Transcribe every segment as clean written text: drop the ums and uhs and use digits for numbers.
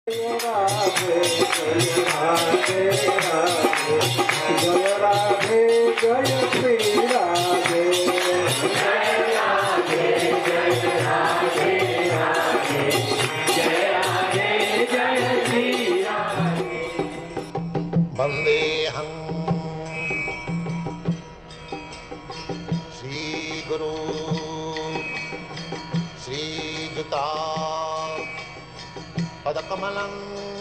राधे जय राधे राधे जय राधे जय श्री राधे जय राधे जय राधे राधे जय राधे जय श्री राधे। वंदेहं श्री गुरु श्रीयुता पदकमलं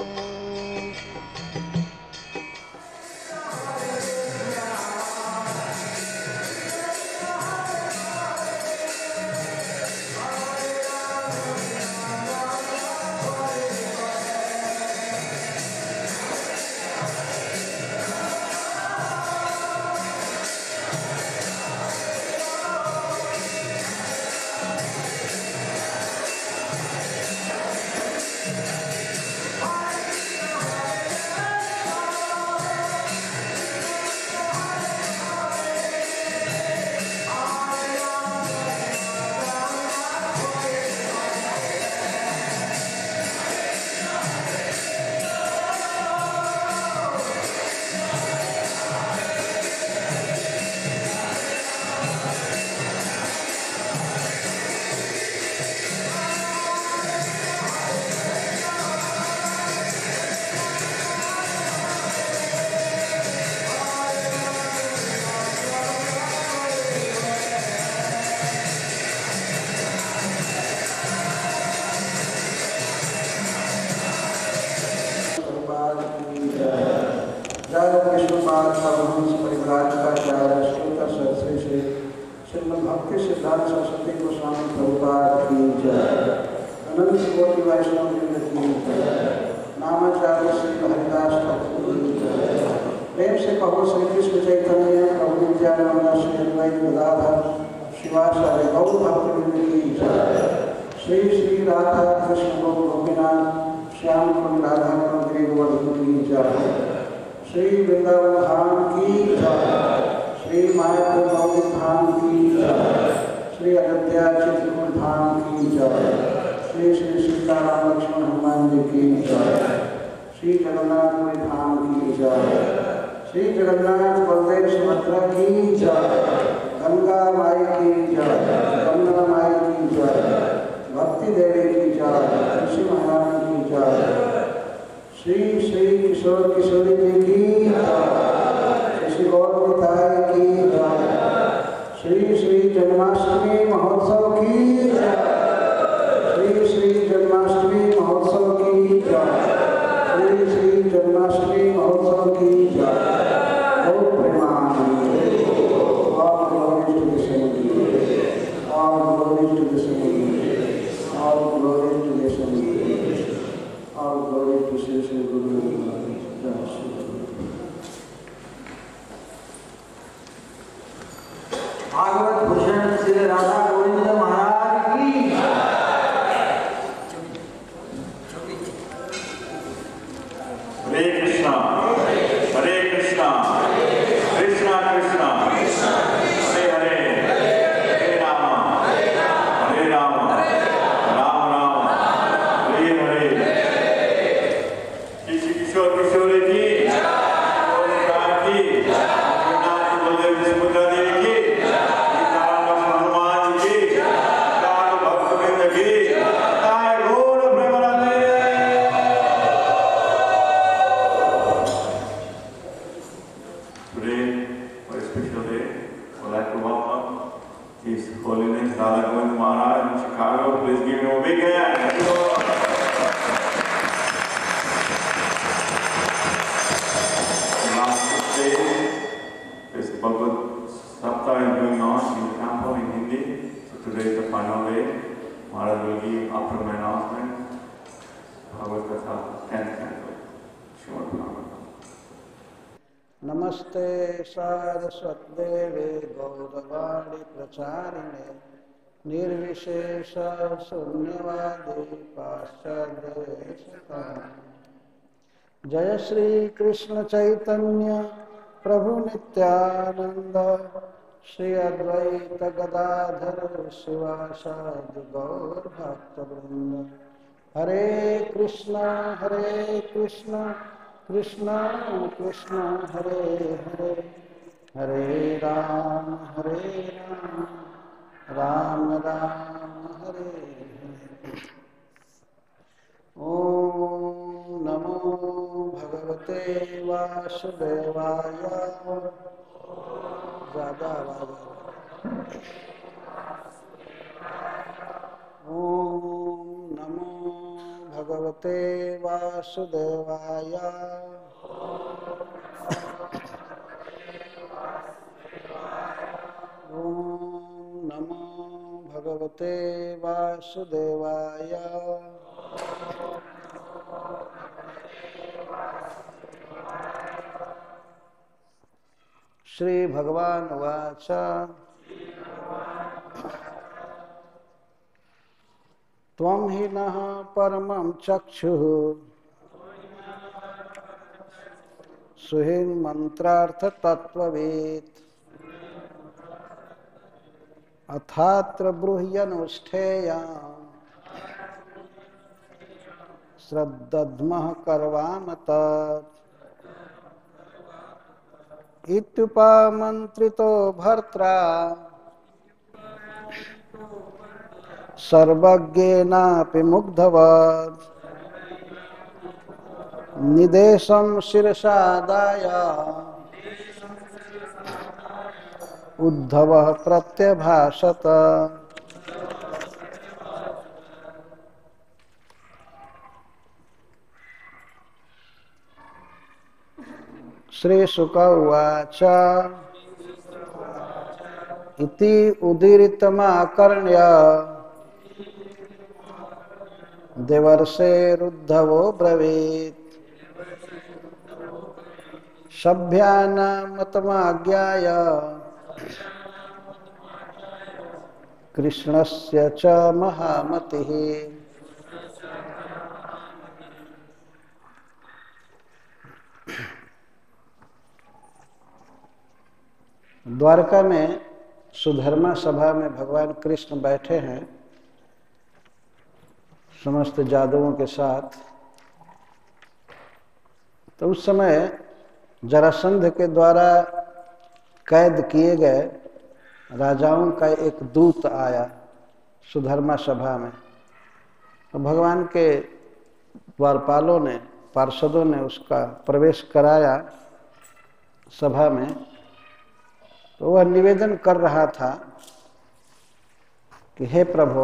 भक्ति सिद्धांत सरस्वती गोस्वामी प्रभुपाद की जय। अनंत कोटि वैष्णव वृंद की जय। नामाचार्य श्री हरिदास ठाकुर की जय। प्रेम से कहो श्री कृष्ण चैतन्य प्रभु नित्यानंद श्री अद्वैत गदाधर शिवाचार्य गौर भक्त वृंद की जय। श्री श्री राधा कृष्ण गोपीनाथ श्याम कुंड राधा कुंड गोवर्धन की जय। श्री वृंदावन धाम की जय। श्री मायापुर गौरी धाम की जय। श्री अयोध्या चित्रकूट धाम की जय। श्री श्री सीताराम लक्ष्मण हनुमान जी की जय। श्री जगन्नाथपुरी धाम की जय। श्री जगन्नाथ बलदेव सुभद्रा की जय। गंगा माई की जय। गंगा माई की जय। भक्ति देवी की जय। ऋषि महाराज की जय। श्री श्री किशोर किशोरी जी की जय। श्री गौर निताय की जय। श्री श्री जन्माष्टमी महोत्सव की जय। श्री श्री जन्माष्टमी महोत्सव की जय। श्री श्री जन्माष्टमी महोत्सव की जय। बहुत Premanand. All glory to the Sangha. All glory to the Sangha. All glory to the Sangha. All glory to Sri Sri Guru Maharaj. Bhagavat Bhushan Shri Radha Govind महाराज की। हरे कृष्णा हरे कृष्णा कृष्णा कृष्णा हरे हरे हरे राम राम राम हरे हरे। श्री किशोर किशोरी जी नमस्ते सारस्वत्देवे गौरवाणी प्रचारिणे निर्विशेष शून्यवादी पाश्चात्य। जय श्री कृष्ण चैतन्य प्रभु नित्यानंद श्री अद्वैत गदाधर शिवासादि गौर भक्तवृंद। हरे कृष्णा कृष्ण कृष्ण हरे हरे, हरे राम राम राम हरे हरे। ओम नमो भगवते वासुदेवाय। ज्यादा आवाज आ रही है। ओम नमो भगवते वासुदेवाय। ओम नमो भगवते वासुदेवाय। श्री भगवान वाच त्वं हि नः परमं चक्षुः सुहिन्मन्त्रार्थतत्त्ववित् अथात्र ब्रूह्यनुष्ठेयं श्रद्दद्मः कर्वाम तत्। इत्युपमन्त्रितो भर्त्रा सर्वज्ञेनापि मुग्धवत् निदेशं शिरसादाय उद्धवः प्रत्यभाषत। श्री शुक उवाच इति उदीरितमाकर्ण्य देवर्षेरुद्धवो ब्रवीत् सभ्यानामतमाज्ञाय कृष्णस्य च महामतिः। द्वारका में सुधर्मा सभा में भगवान कृष्ण बैठे हैं समस्त जादवों के साथ। तो उस समय जरासंध के द्वारा कैद किए गए राजाओं का एक दूत आया सुधर्मा सभा में। तो भगवान के द्वारपालों ने, पार्षदों ने उसका प्रवेश कराया सभा में। तो वह निवेदन कर रहा था कि हे प्रभु,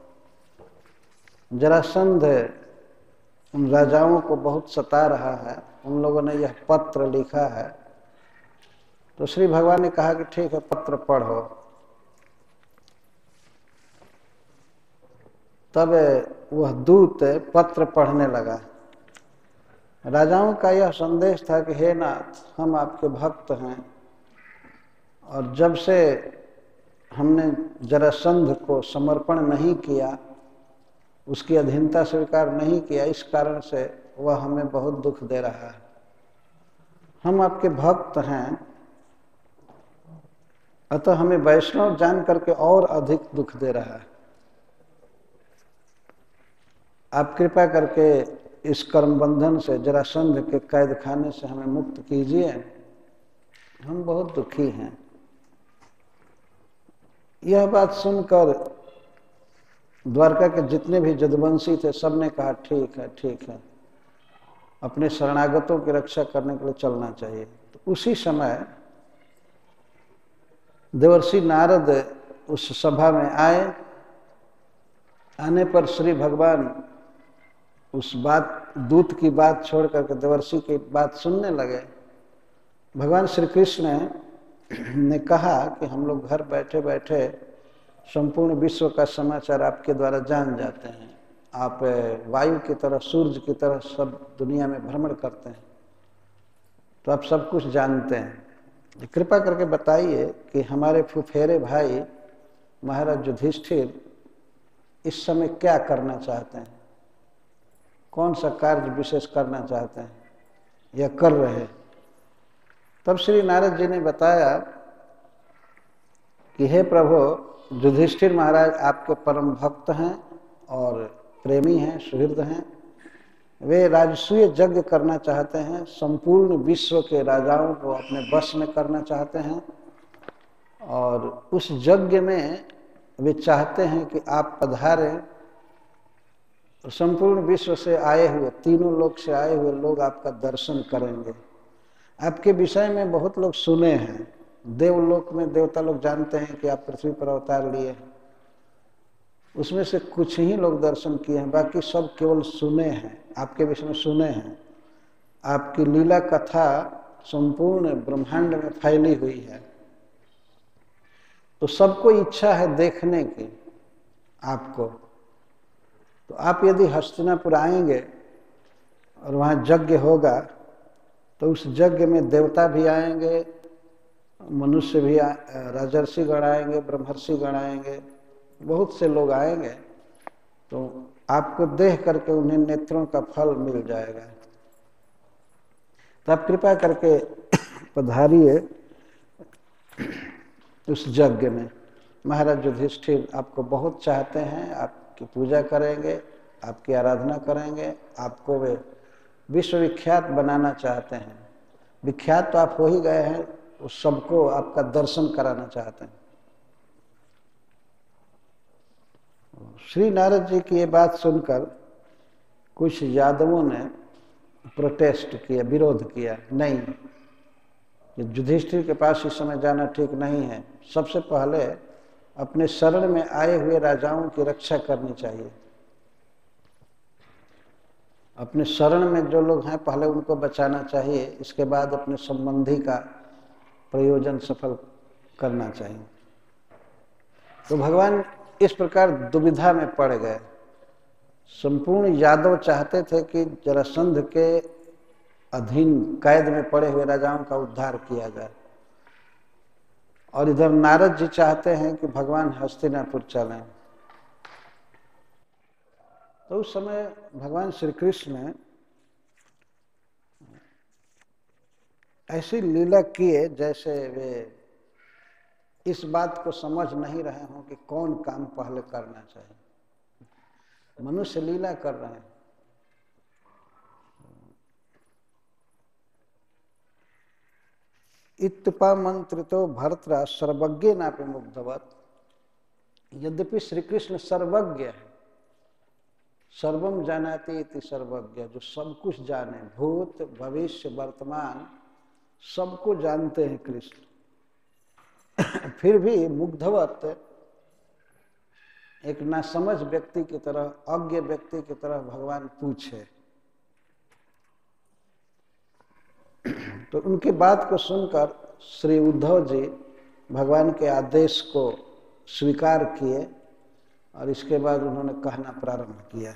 जरासंध उन राजाओं को बहुत सता रहा है, उन लोगों ने यह पत्र लिखा है। तो श्री भगवान ने कहा कि ठीक है, पत्र पढ़ो। तब वह दूत पत्र पढ़ने लगा। राजाओं का यह संदेश था कि हे नाथ, हम आपके भक्त हैं और जब से हमने जरासंध को समर्पण नहीं किया, उसकी अधीनता स्वीकार नहीं किया, इस कारण से वह हमें बहुत दुख दे रहा है। हम आपके भक्त हैं, अतः हमें वैष्णव जान करके और अधिक दुख दे रहा है। आप कृपा करके इस कर्म बंधन से, जरासंध के कैद खाने से हमें मुक्त कीजिए, हम बहुत दुखी हैं। यह बात सुनकर द्वारका के जितने भी जदुवंशी थे सबने कहा ठीक है, ठीक है, अपने शरणागतों की रक्षा करने के लिए चलना चाहिए। तो उसी समय देवर्षि नारद उस सभा में आए। आने पर श्री भगवान उस दूत की बात छोड़ करके देवर्षि की बात सुनने लगे। भगवान श्री कृष्ण ने कहा कि हम लोग घर बैठे बैठे संपूर्ण विश्व का समाचार आपके द्वारा जान जाते हैं। आप वायु की तरह, सूर्य की तरह सब दुनिया में भ्रमण करते हैं, तो आप सब कुछ जानते हैं। कृपा करके बताइए कि हमारे फुफेरे भाई महाराज युधिष्ठिर इस समय क्या करना चाहते हैं, कौन सा कार्य विशेष करना चाहते हैं या कर रहे हैं। तब श्री नारद जी ने बताया कि हे प्रभु, युधिष्ठिर महाराज आपके परम भक्त हैं और प्रेमी हैं, सुहृद हैं। वे राजसूय यज्ञ करना चाहते हैं, संपूर्ण विश्व के राजाओं को अपने वश में करना चाहते हैं, और उस यज्ञ में वे चाहते हैं कि आप पधारें। संपूर्ण विश्व से आए हुए, तीनों लोक से आए हुए लोग आपका दर्शन करेंगे। आपके विषय में बहुत लोग सुने हैं, देवलोक में देवता लोग जानते हैं कि आप पृथ्वी पर अवतार लिए हैं, उसमें से कुछ ही लोग दर्शन किए हैं, बाकी सब केवल सुने हैं, आपके विषय में सुने हैं। आपकी लीला कथा संपूर्ण ब्रह्मांड में फैली हुई है, तो सबको इच्छा है देखने की आपको। तो आप यदि हस्तिनापुर आएंगे और वहाँ यज्ञ होगा, तो उस यज्ञ में देवता भी आएंगे, मनुष्य भी, राजर्षि गण आएंगे, ब्रह्मर्षि गण आएंगे, बहुत से लोग आएंगे। तो आपको देख करके उन्हें नेत्रों का फल मिल जाएगा। तो आप कृपा करके पधारिए उस यज्ञ में। महाराज युधिष्ठिर आपको बहुत चाहते हैं, आपकी पूजा करेंगे, आपकी आराधना करेंगे, आपको वे विश्वविख्यात बनाना चाहते हैं। विख्यात तो आप हो ही गए हैं, उस सबको आपका दर्शन कराना चाहते हैं। श्री नारद जी की ये बात सुनकर कुछ यादवों ने प्रोटेस्ट किया, विरोध किया। नहीं, युधिष्ठिर के पास इस समय जाना ठीक नहीं है। सबसे पहले अपने शरण में आए हुए राजाओं की रक्षा करनी चाहिए। अपने शरण में जो लोग हैं पहले उनको बचाना चाहिए, इसके बाद अपने संबंधी का प्रयोजन सफल करना चाहिए। तो भगवान इस प्रकार दुविधा में पड़ गए। संपूर्ण यादव चाहते थे कि जरासंध के अधीन कैद में पड़े हुए राजाओं का उद्धार किया जाए, और इधर नारद जी चाहते हैं कि भगवान हस्तिनापुर चलें। तो उस समय भगवान श्री कृष्ण ने ऐसी लीला किए जैसे वे इस बात को समझ नहीं रहे हों कि कौन काम पहले करना चाहिए। मनुष्य लीला कर रहे हैं। इत्युपा मंत्रितो भर्तृ सर्वज्ञ नापि मुग्धवत्। यद्यपि श्री कृष्ण सर्वज्ञ है, सर्वम जानाति इति सर्वज्ञ, जो सब कुछ जाने, भूत भविष्य वर्तमान सबको जानते हैं कृष्ण, फिर भी मुग्धवत एक नासमझ व्यक्ति की तरह, अज्ञ व्यक्ति की तरह भगवान पूछे। तो उनकी बात को सुनकर श्री उद्धव जी भगवान के आदेश को स्वीकार किए, और इसके बाद उन्होंने कहना प्रारंभ किया।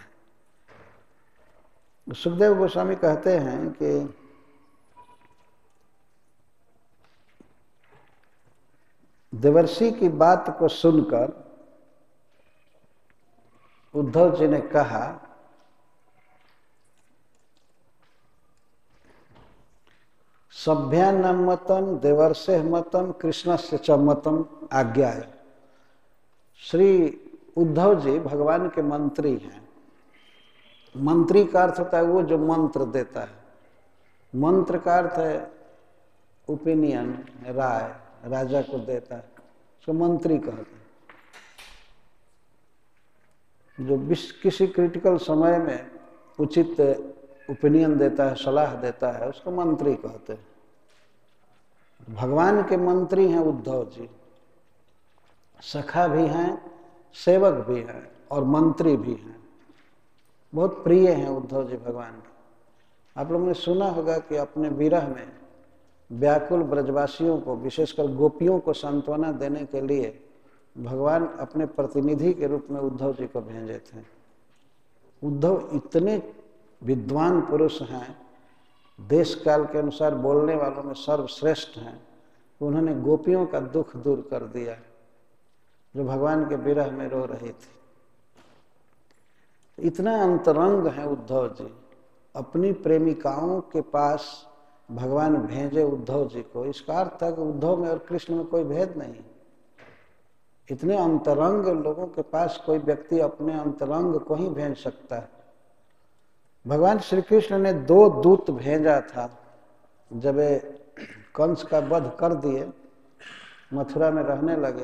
सुखदेव गोस्वामी कहते हैं कि देवर्षि की बात को सुनकर उद्धव जी ने कहा, सभ्यानां मतम देवर्षेः मतम कृष्णस्य च मतम आज्ञाय। श्री उद्धव जी भगवान के मंत्री हैं। मंत्री का अर्थ होता है वो जो मंत्र देता है। मंत्र का अर्थ है ओपिनियन, राय, राजा को देता है, उसको मंत्री कहते हैं। जो किसी क्रिटिकल समय में उचित ओपिनियन देता है, सलाह देता है, उसको मंत्री कहते हैं। भगवान के मंत्री हैं उद्धव जी, सखा भी हैं, सेवक भी हैं और मंत्री भी हैं। बहुत प्रिय हैं उद्धव जी भगवान के। आप लोगों ने सुना होगा कि अपने विरह में व्याकुल ब्रजवासियों को, विशेषकर गोपियों को सांत्वना देने के लिए भगवान अपने प्रतिनिधि के रूप में उद्धव जी को भेजे थे। उद्धव इतने विद्वान पुरुष हैं, देश काल के अनुसार बोलने वालों में सर्वश्रेष्ठ हैं, उन्होंने गोपियों का दुख दूर कर दिया जो भगवान के विरह में रो रही थी। इतना अंतरंग है उद्धव जी। अपनी प्रेमिकाओं के पास भगवान भेजे उद्धव जी को। इसका अर्थ था कि उद्धव में और कृष्ण में कोई भेद नहीं। इतने अंतरंग लोगों के पास कोई व्यक्ति अपने अंतरंग को ही भेज सकता है। भगवान श्री कृष्ण ने 2 दूत भेजा था। जब कंस का वध कर दिए, मथुरा में रहने लगे,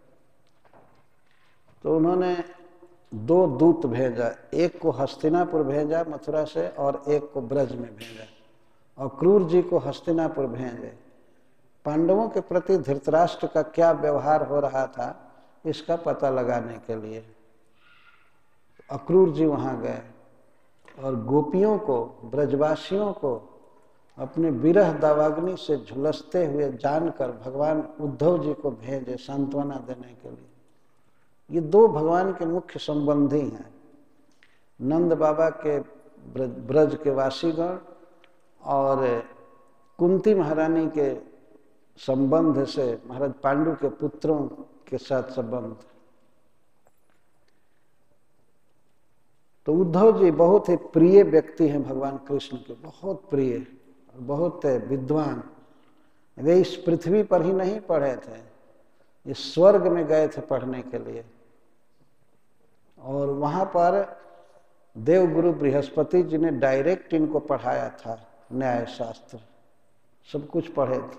तो उन्होंने 2 दूत भेजा। एक को हस्तिनापुर भेजा मथुरा से और एक को ब्रज में भेजा, और क्रूर जी को हस्तिनापुर भेजे। पांडवों के प्रति धृतराष्ट्र का क्या व्यवहार हो रहा था इसका पता लगाने के लिए अक्रूर जी वहाँ गए और गोपियों को, ब्रजवासियों को अपने विरह दावाग्नि से झुलसते हुए जानकर भगवान उद्धव जी को भेजे सांत्वना देने के लिए। ये 2 भगवान के मुख्य संबंधी हैं, नंद बाबा के ब्रज के वासीगण और कुंती महारानी के संबंध से महाराज पांडु के पुत्रों के साथ संबंध। तो उद्धव जी बहुत ही प्रिय व्यक्ति हैं भगवान कृष्ण के, बहुत प्रिय, बहुत विद्वान। वे इस पृथ्वी पर ही नहीं पढ़े थे, ये स्वर्ग में गए थे पढ़ने के लिए, और वहां पर देवगुरु बृहस्पति जी ने डायरेक्ट इनको पढ़ाया था, न्याय शास्त्र सब कुछ पढ़े थे।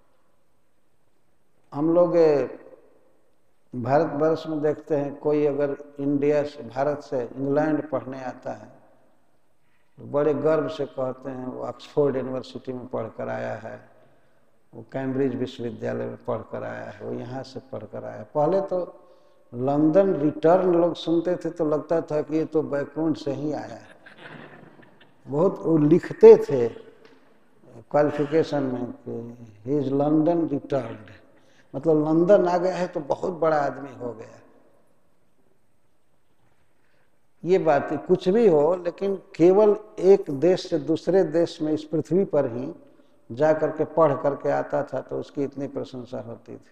हम लोग भारतवर्ष में देखते हैं कोई अगर इंडिया से, भारत से इंग्लैंड पढ़ने आता है तो बड़े गर्व से कहते हैं वो ऑक्सफोर्ड यूनिवर्सिटी में पढ़कर आया है, वो कैम्ब्रिज विश्वविद्यालय में पढ़कर आया है, वो यहाँ से पढ़कर आया है। पहले तो लंदन रिटर्न लोग सुनते थे तो लगता था कि ये तो बैकुंठ से ही आया है। बहुत वो लिखते थे क्वालिफिकेशन में कि ही इज लंदन रिटर्न्ड, मतलब लंदन आ गया है तो बहुत बड़ा आदमी हो गया। ये बात कुछ भी हो, लेकिन केवल एक देश से दूसरे देश में इस पृथ्वी पर ही जा करके पढ़ करके आता था तो उसकी इतनी प्रशंसा होती थी।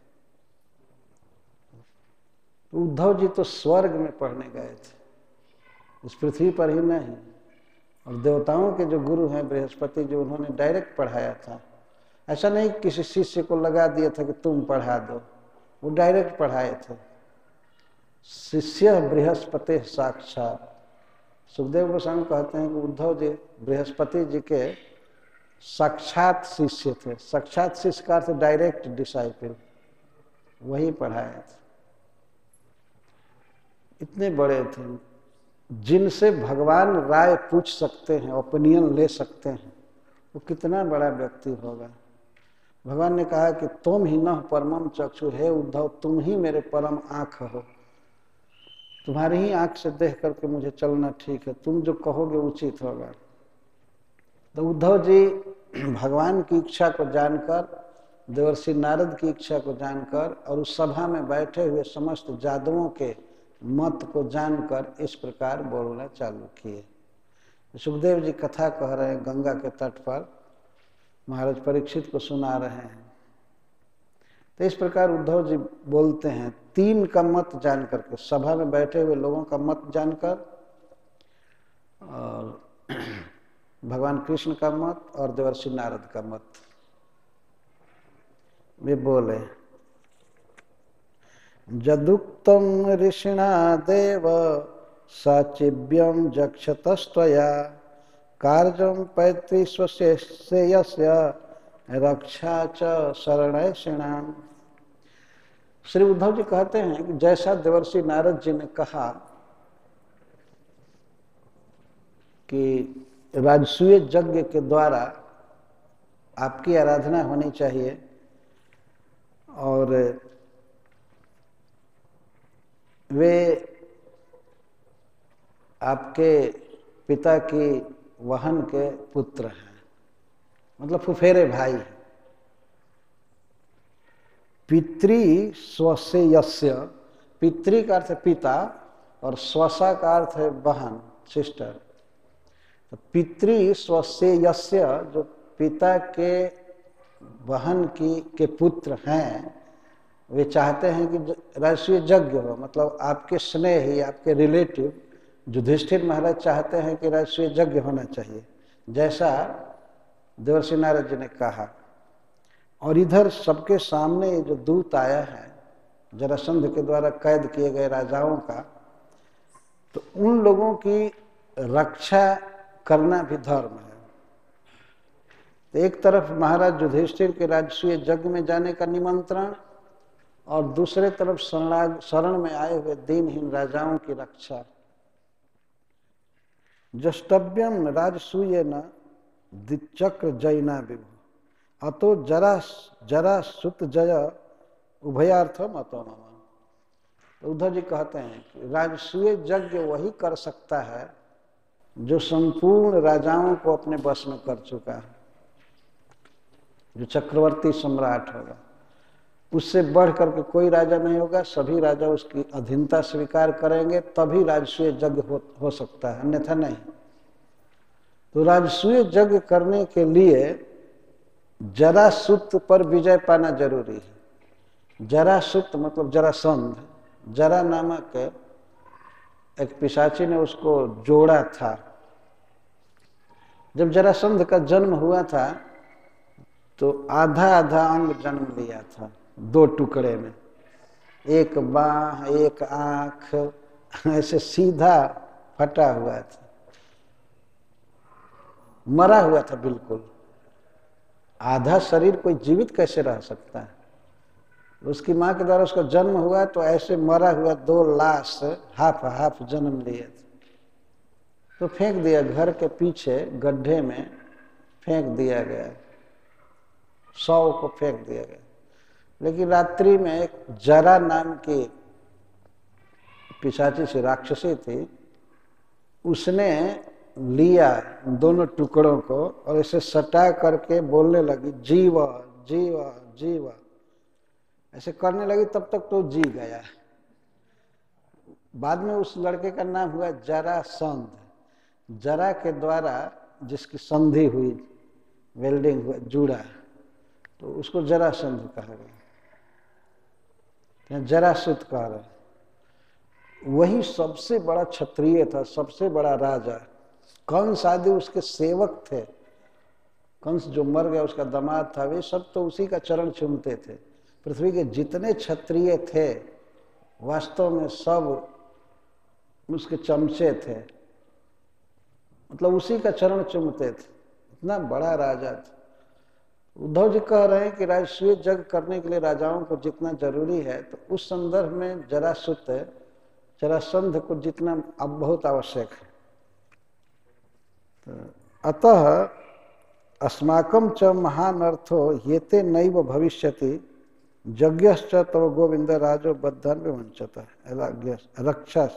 तो उद्धव जी तो स्वर्ग में पढ़ने गए थे, इस पृथ्वी पर ही नहीं। और देवताओं के जो गुरु हैं बृहस्पति जी, उन्होंने डायरेक्ट पढ़ाया था। ऐसा नहीं किसी शिष्य को लगा दिया था कि तुम पढ़ा दो, वो डायरेक्ट पढ़ाए थे। शिष्य बृहस्पति साक्षात। सुखदेव गोस्वामी कहते हैं कि उद्धव जी बृहस्पति जी के साक्षात शिष्य थे। साक्षात शिष्य का अर्थ डायरेक्ट डिसाइपल, वही पढ़ाए थे। इतने बड़े थे जिनसे भगवान राय पूछ सकते हैं, ओपिनियन ले सकते हैं, वो कितना बड़ा व्यक्ति होगा। भगवान ने कहा कि तुम ही न परमम चक्षु, हे उद्धव तुम ही मेरे परम आँख हो, तुम्हारी ही आँख से देख करके मुझे चलना ठीक है, तुम जो कहोगे उचित होगा। तो उद्धव जी भगवान की इच्छा को जानकर, देवर्षि नारद की इच्छा को जानकर और उस सभा में बैठे हुए समस्त जादवों के मत को जानकर इस प्रकार बोलना चालू किए। सुखदेव जी कथा कह रहे हैं गंगा के तट पर, महाराज परीक्षित को सुना रहे हैं। तो इस प्रकार उद्धव जी बोलते हैं, 3 का मत जान करके, सभा में बैठे हुए लोगों का मत जानकर, और भगवान कृष्ण का मत और देवर्षि नारद का मत। वे बोले, जदुक्तम ऋषिणा देव साचिव्यम जक्षतस्त्वया कार्यम पैतृस्वश्रेयस्य रक्षा च शरणैषिणाम। श्री उद्धव जी कहते हैं कि जैसा देवर्षि नारद जी ने कहा कि राजसूय यज्ञ के द्वारा आपकी आराधना होनी चाहिए और वे आपके पिता की वहन के पुत्र हैं, मतलब फुफेरे भाई हैं। पितृ स्वसेयस्य, पितृ का अर्थ है पिता और स्वसा का अर्थ है बहन, सिस्टर। तो पितृ स्वसेयस्य, जो पिता के बहन के पुत्र हैं, वे चाहते हैं कि राजसूय यज्ञ हो, मतलब आपके स्नेही, आपके रिलेटिव युधिष्ठिर महाराज चाहते हैं कि राजसूय यज्ञ होना चाहिए, जैसा देवर्षि नारद जी ने कहा। और इधर सबके सामने ये जो दूत आया है जरासंध के द्वारा कैद किए गए राजाओं का, तो उन लोगों की रक्षा करना भी धर्म है। तो एक तरफ महाराज युधिष्ठिर के राजसूय यज्ञ में जाने का निमंत्रण, और दूसरे तरफ शरण में आए हुए दीनहीन राजाओं की रक्षा। जष्टव्यम राजसूय न दिचक्र जयना विभु अतो जरा सुत जय उभयार्थम अतो मम। तो उद्धव जी कहते हैं कि राजसूय यज्ञ वही कर सकता है जो संपूर्ण राजाओं को अपने वश में कर चुका है, जो चक्रवर्ती सम्राट होगा। उससे बढ़ करके कोई राजा नहीं होगा, सभी राजा उसकी अधीनता स्वीकार करेंगे तभी राजसूय यज्ञ हो सकता है, अन्यथा नहीं। तो राजसूय यज्ञ करने के लिए जरासुत पर विजय पाना जरूरी है। जरासुत मतलब जरासंध, जरा नामक एक पिशाची ने उसको जोड़ा था। जब जरासंध का जन्म हुआ था तो आधा आधा अंग जन्म लिया था, 2 टुकड़े में, एक बाह एक आंख, ऐसे सीधा फटा हुआ था, मरा हुआ था बिल्कुल। आधा शरीर कोई जीवित कैसे रह सकता है? उसकी माँ के द्वारा उसका जन्म हुआ तो ऐसे मरा हुआ 2 लाश हाफ जन्म लिए थे। तो फेंक दिया, घर के पीछे गड्ढे में फेंक दिया गया, 100 को फेंक दिया गया। लेकिन रात्रि में एक जरा नाम की पिशाची सी राक्षसी थी, उसने लिया दोनों टुकड़ों को और इसे सटा करके बोलने लगी जीव जीव जीव, ऐसे करने लगी। तब तक तो जी गया। बाद में उस लड़के का नाम हुआ जरासंध। जरा के द्वारा जिसकी संधि हुई, वेल्डिंग हुआ, जुड़ा, तो उसको जरासंध कहा गया। जरासुत कह रहे, वही सबसे बड़ा क्षत्रिय था, सबसे बड़ा राजा। कंस आदि उसके सेवक थे। कंस जो मर गया उसका दामाद था, वे सब तो उसी का चरण चूमते थे। पृथ्वी के जितने क्षत्रिय थे वास्तव में सब उसके चमचे थे, मतलब उसी का चरण चूमते थे। इतना बड़ा राजा था। उद्धव जी कह रहे हैं कि राजसूय यज्ञ करने के लिए राजाओं को जितना जरूरी है, तो उस संदर्भ में जरासुत जरासंध को जितना अब बहुत आवश्यक है। तो अतः अस्माकं च महानर्थो येते नैव भविष्यति यज्ञश्च तव गोविंद राजो बद्धन विवंचत रक्षा।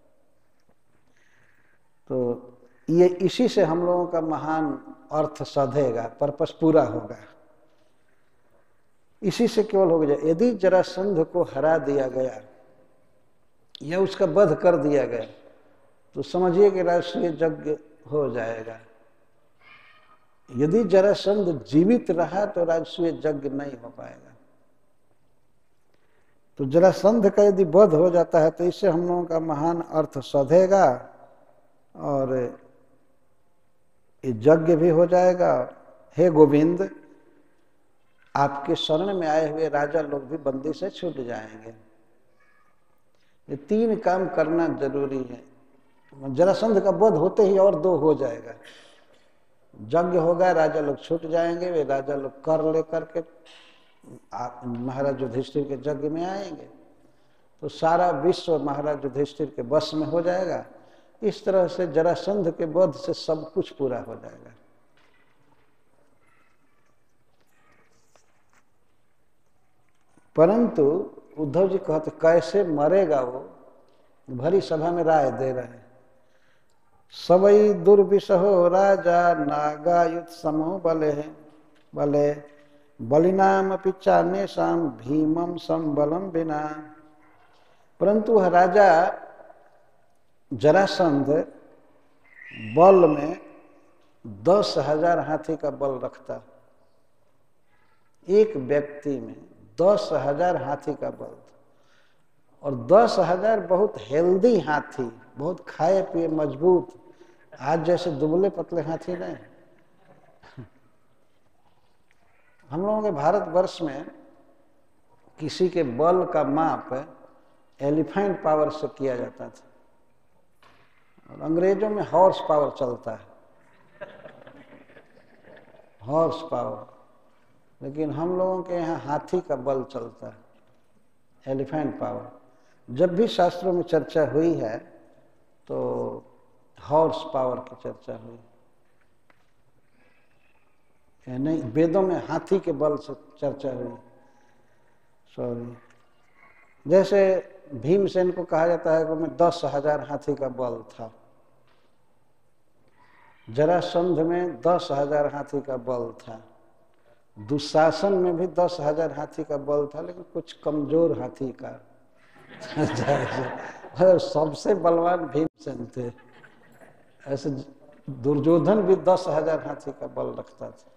तो ये इसी से हम लोगों का महान अर्थ साधेगा, पर्पस पूरा होगा। इसी से केवल हो गया। यदि जरासंध को हरा दिया गया या उसका वध कर दिया गया तो समझिए कि राजसूय यज्ञ हो जाएगा। यदि जरासंध जीवित रहा तो राजसूय यज्ञ नहीं हो पाएगा। तो जरासंध का यदि वध हो जाता है तो इससे हम लोगों का महान अर्थ साधेगा और यज्ञ भी हो जाएगा। हे गोविंद, आपके शरण में आए हुए राजा लोग भी बंदी से छूट जाएंगे। ये 3 काम करना जरूरी है। जरासंध का वध होते ही और 2 हो जाएगा। यज्ञ होगा, राजा लोग छूट जाएंगे, वे राजा लोग कर लेकर के महाराज युधिष्ठिर के यज्ञ में आएंगे, तो सारा विश्व महाराज युधिष्ठिर के वश में हो जाएगा। इस तरह से जरासंध के वध से सब कुछ पूरा हो जाएगा। परंतु उद्धव जी कहते कैसे मरेगा वो, भरी सभा में राय दे रहे हैं। सवई दुर्विषहो राजा नागायुत समो बले बले बलिनाम पिचान्येषाम भीमम संबलम बिना। परंतु वह राजा जरासंध बल में 10,000 हाथी का बल रखता। एक व्यक्ति में 10,000 हाथी का बल, और 10,000 बहुत हेल्दी हाथी, बहुत खाए पिए मजबूत, आज जैसे दुबले पतले हाथी नहीं। हम लोगों के भारतवर्ष में किसी के बल का माप एलिफेंट पावर से किया जाता था, और अंग्रेजों में हॉर्स पावर चलता है, हॉर्स पावर, लेकिन हम लोगों के यहाँ हाथी का बल चलता है, एलिफेंट पावर। जब भी शास्त्रों में चर्चा हुई है तो हॉर्स पावर की चर्चा हुई, नहीं, वेदों में हाथी के बल से चर्चा हुई। सॉरी, जैसे भीमसेन को कहा जाता है कि उनमें 10,000 हाथी का बल था, जरासंध में 10,000 हाथी का बल था, दुशासन में भी 10,000 हाथी का बल था, लेकिन कुछ कमजोर हाथी का सबसे बलवान भीमसेन थे। ऐसे दुर्योधन भी 10,000 हाथी का बल रखता था।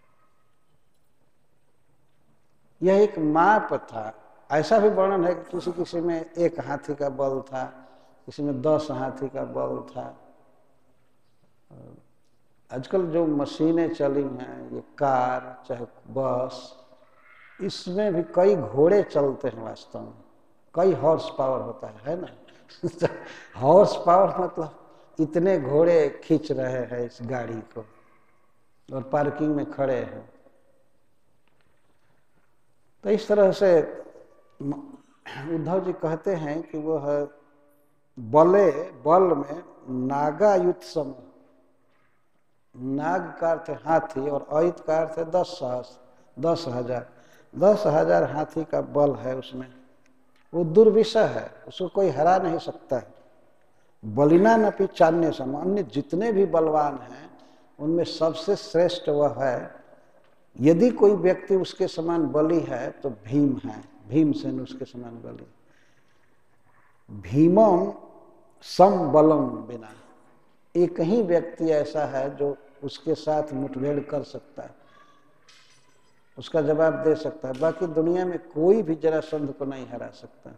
यह एक माप था। ऐसा भी वर्णन है कि किसी किसी में 1 हाथी का बल था, किसी में 10 हाथी का बल था। आजकल जो मशीनें चली हैं, ये कार चाहे बस, इसमें भी कई घोड़े चलते हैं, वास्तव में कई हॉर्स पावर होता है ना। हॉर्स पावर मतलब इतने घोड़े खींच रहे हैं इस गाड़ी को, और पार्किंग में खड़े हैं। तो इस तरह से उद्धव जी कहते हैं कि वह बल में नागायुत सम, नाग का अर्थ है हाथी और अयुत का अर्थ है 10,000। 10,000 हाथी का बल है उसमें। वो दुर्विषह है, उसको कोई हरा नहीं सकता है। बलिना नपि चान्य सम, अन्य जितने भी बलवान हैं उनमें सबसे श्रेष्ठ वह है। यदि कोई व्यक्ति उसके समान बली है तो भीम है, भीमसेन उसके समान बली। भीमम सम बलम बिना, एक ही व्यक्ति ऐसा है जो उसके साथ मुठभेड़ कर सकता है, उसका जवाब दे सकता है। बाकी दुनिया में कोई भी जरासंध को नहीं हरा सकता।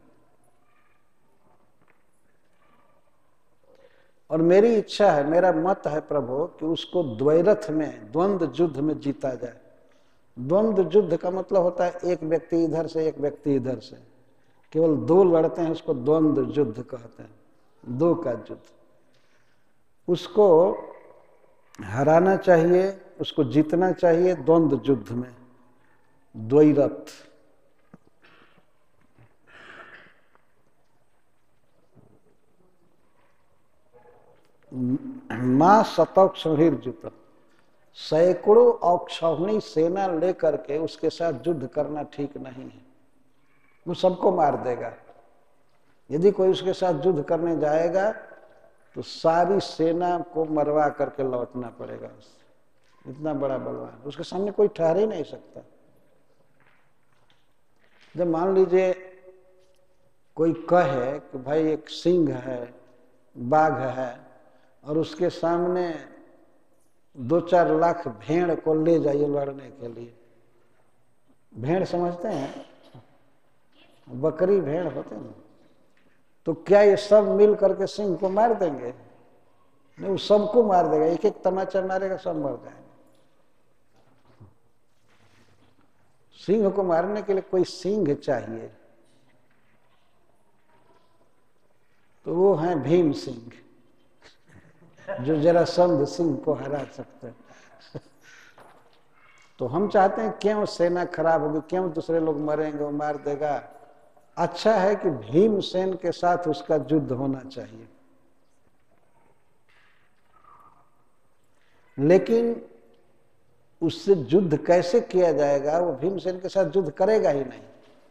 और मेरी इच्छा है, मेरा मत है प्रभु, कि उसको द्वैरथ में, द्वंद्व युद्ध में जीता जाए। द्वंद्व युद्ध का मतलब होता है एक व्यक्ति इधर से एक व्यक्ति इधर से, केवल 2 लड़ते हैं, उसको द्वंद्व युद्ध कहते हैं, 2 का युद्ध। उसको हराना चाहिए, उसको जीतना चाहिए द्वंद्व युद्ध में, द्वैरथ। मां शतौक्षभिर्युत, सैकड़ों औक्षौहिणी सेना लेकर के उसके साथ युद्ध करना ठीक नहीं है। वो सबको मार देगा। यदि कोई उसके साथ युद्ध करने जाएगा तो सारी सेना को मरवा करके लौटना पड़ेगा उससे। इतना बड़ा बलवान, उसके सामने कोई ठहर ही नहीं सकता। जब मान लीजिए कोई कहे कि भाई एक सिंह है, बाघ है, और उसके सामने 2-4 लाख भेड़ को ले जाइए लड़ने के लिए। भेड़ समझते हैं, बकरी भेड़ होते हैं, तो क्या ये सब मिल करके सिंह को मार देंगे? नहीं, वो सबको मार देगा, एक एक तमाचा मारेगा, सब मर जाएंगे। सिंह को मारने के लिए कोई सिंह चाहिए, तो वो हैं भीम सिंह, जो जरासंध सिंह को हरा सकते हैं। तो हम चाहते हैं क्यों सेना खराब होगी, क्यों दूसरे लोग मरेंगे, वो मार देगा। अच्छा है कि भीमसेन के साथ उसका युद्ध होना चाहिए। लेकिन उससे युद्ध कैसे किया जाएगा, वो भीमसेन के साथ युद्ध करेगा ही नहीं।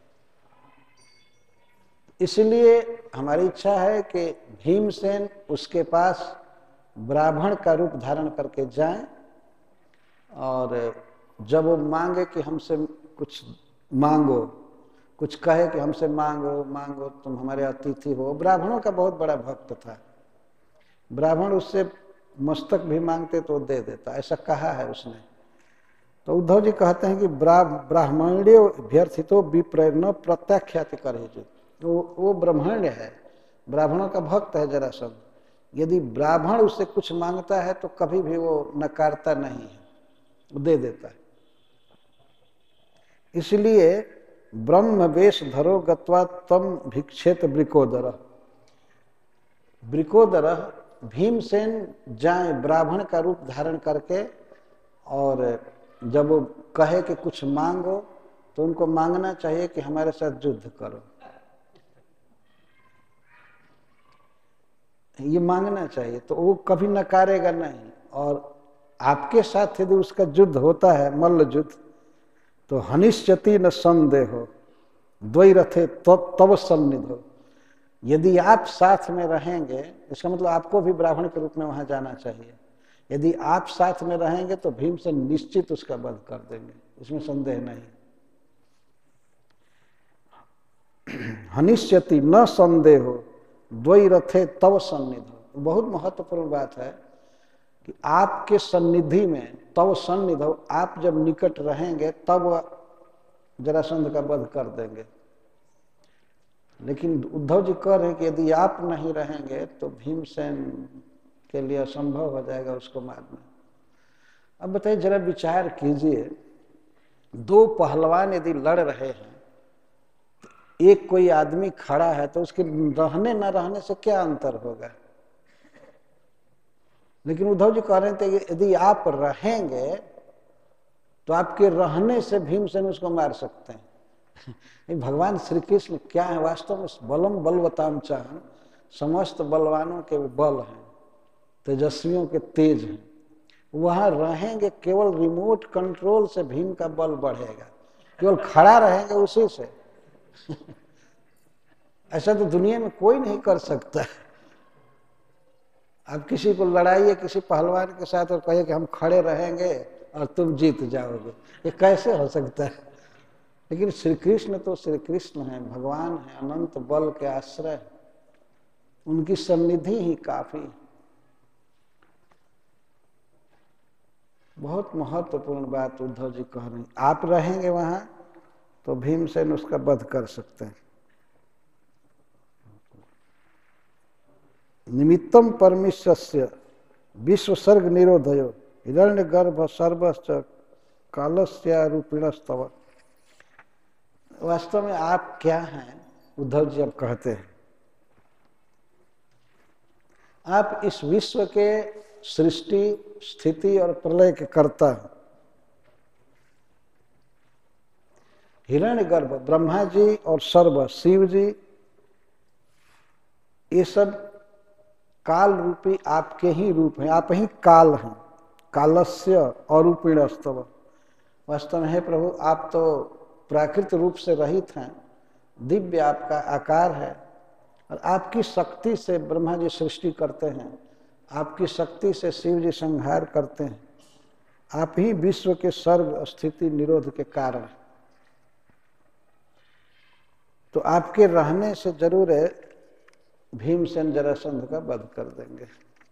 इसलिए हमारी इच्छा है कि भीमसेन उसके पास ब्राह्मण का रूप धारण करके जाएं, और जब वो मांगे कि हमसे कुछ मांगो, कुछ कहे कि हमसे मांगो मांगो, तुम हमारे अतिथि हो। ब्राह्मणों का बहुत बड़ा भक्त था। ब्राह्मण उससे मस्तक भी मांगते तो दे देता, ऐसा कहा है उसने। तो उद्धव जी कहते हैं कि ब्राह्मण्य अभ्यर्थितो विप्रेरण प्रत्याख्याति करे। वो ब्राह्मण्य है, ब्राह्मणों का भक्त है जरासंध। यदि ब्राह्मण उससे कुछ मांगता है तो कभी भी वो नकारता नहीं है, वो दे देता है। इसलिए ब्रह्म वेश धरो गत्वा तम भिक्षेत ब्रिकोदर। ब्रिकोदर भीमसेन जाए ब्राह्मण का रूप धारण करके, और जब वो कहे कि कुछ मांगो तो उनको मांगना चाहिए कि हमारे साथ युद्ध करो, ये मांगना चाहिए, तो वो कभी नकारेगा नहीं। और आपके साथ यदि उसका युद्ध होता है, मल्ल युद्ध, तो हनिष्यति न संदेहो द्वैरथे तब सन्निधो। यदि आप साथ में रहेंगे, इसका मतलब आपको भी ब्राह्मण के रूप में वहां जाना चाहिए। यदि आप साथ में रहेंगे तो भीम से निश्चित उसका वध कर देंगे, इसमें संदेह नहीं। हनिष्यति न संदेहो द्वैरथे तव सन्निधो। बहुत महत्वपूर्ण बात है कि आपके सन्निधि में, तव सन्निधो, आप जब निकट रहेंगे तब जरासंध का वध कर देंगे। लेकिन उद्धव जी कह रहे हैं कि यदि आप नहीं रहेंगे तो भीमसेन के लिए असंभव हो जाएगा उसको मारना। अब बताइए, जरा विचार कीजिए, दो पहलवान यदि लड़ रहे हैं, एक कोई आदमी खड़ा है तो उसके रहने न रहने से क्या अंतर होगा। लेकिन उद्धव जी कह रहे थे कि यदि आप रहेंगे तो आपके रहने से भीमसेन उसको मार सकते हैं। भगवान श्री कृष्ण क्या है वास्तव में? बलम बलवताम चाहन, समस्त बलवानों के बल हैं, तेजस्वियों के तेज हैं। वहां रहेंगे, केवल रिमोट कंट्रोल से भीम का बल बढ़ेगा, केवल खड़ा रहेंगे उसी से। ऐसा तो दुनिया में कोई नहीं कर सकता। आप किसी को लड़ाइए किसी पहलवान के साथ और कहिए कि हम खड़े रहेंगे और तुम जीत जाओगे, ये कैसे हो सकता है? लेकिन श्री कृष्ण तो श्री कृष्ण है, भगवान है, अनंत बल के आश्रय, उनकी सन्निधि ही काफी। बहुत महत्वपूर्ण बात उद्धव जी कह रहे हैं। आप रहेंगे वहां तो भीमसेन उसका वध कर सकते हैं। निमित्तम परमेश्वस्य विश्वसर्ग निरोधयो हिरण्य गर्भ सर्वश्च कालस्य रूपिणस्तव। वास्तव में आप क्या हैं? उद्धव जी अब कहते हैं, आप इस विश्व के सृष्टि, स्थिति और प्रलय के कर्ता हैं। हिरण्यगर्भ ब्रह्मा जी और सर्व शिव जी, ये सब काल रूपी आपके ही रूप हैं, आप ही काल हैं। कालस्य अरूपिणस्तव। वास्तव में है प्रभु, आप तो प्राकृत रूप से रहित हैं, दिव्य आपका आकार है, और आपकी शक्ति से ब्रह्मा जी सृष्टि करते हैं, आपकी शक्ति से शिव जी संहार करते हैं। आप ही विश्व के सर्ग स्थिति निरोध के कारण। तो आपके रहने से जरूर है भीमसेन जरासंध का वध कर देंगे।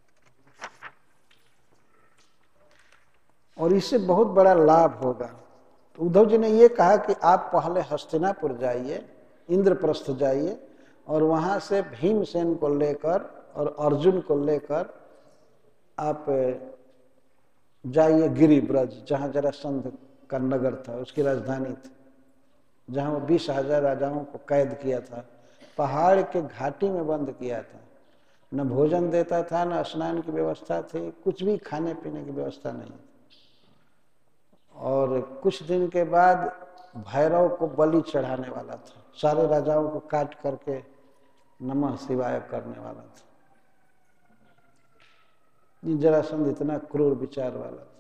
और इससे बहुत बड़ा लाभ होगा। तो उद्धव जी ने ये कहा कि आप पहले हस्तिनापुर जाइए, इंद्रप्रस्थ जाइए, और वहां से भीमसेन को लेकर और अर्जुन को लेकर आप जाइए गिरिब्रज, जहां जरासंध का नगर था, उसकी राजधानी थी, जहां वो 20,000 राजाओं को कैद किया था, पहाड़ के घाटी में बंद किया था। न भोजन देता था, न स्नान की व्यवस्था थी, कुछ भी खाने पीने की व्यवस्था नहीं। और कुछ दिन के बाद भैरव को बलि चढ़ाने वाला था, सारे राजाओं को काट करके नमः शिवाय करने वाला था। जरासंध इतना क्रूर विचार वाला था।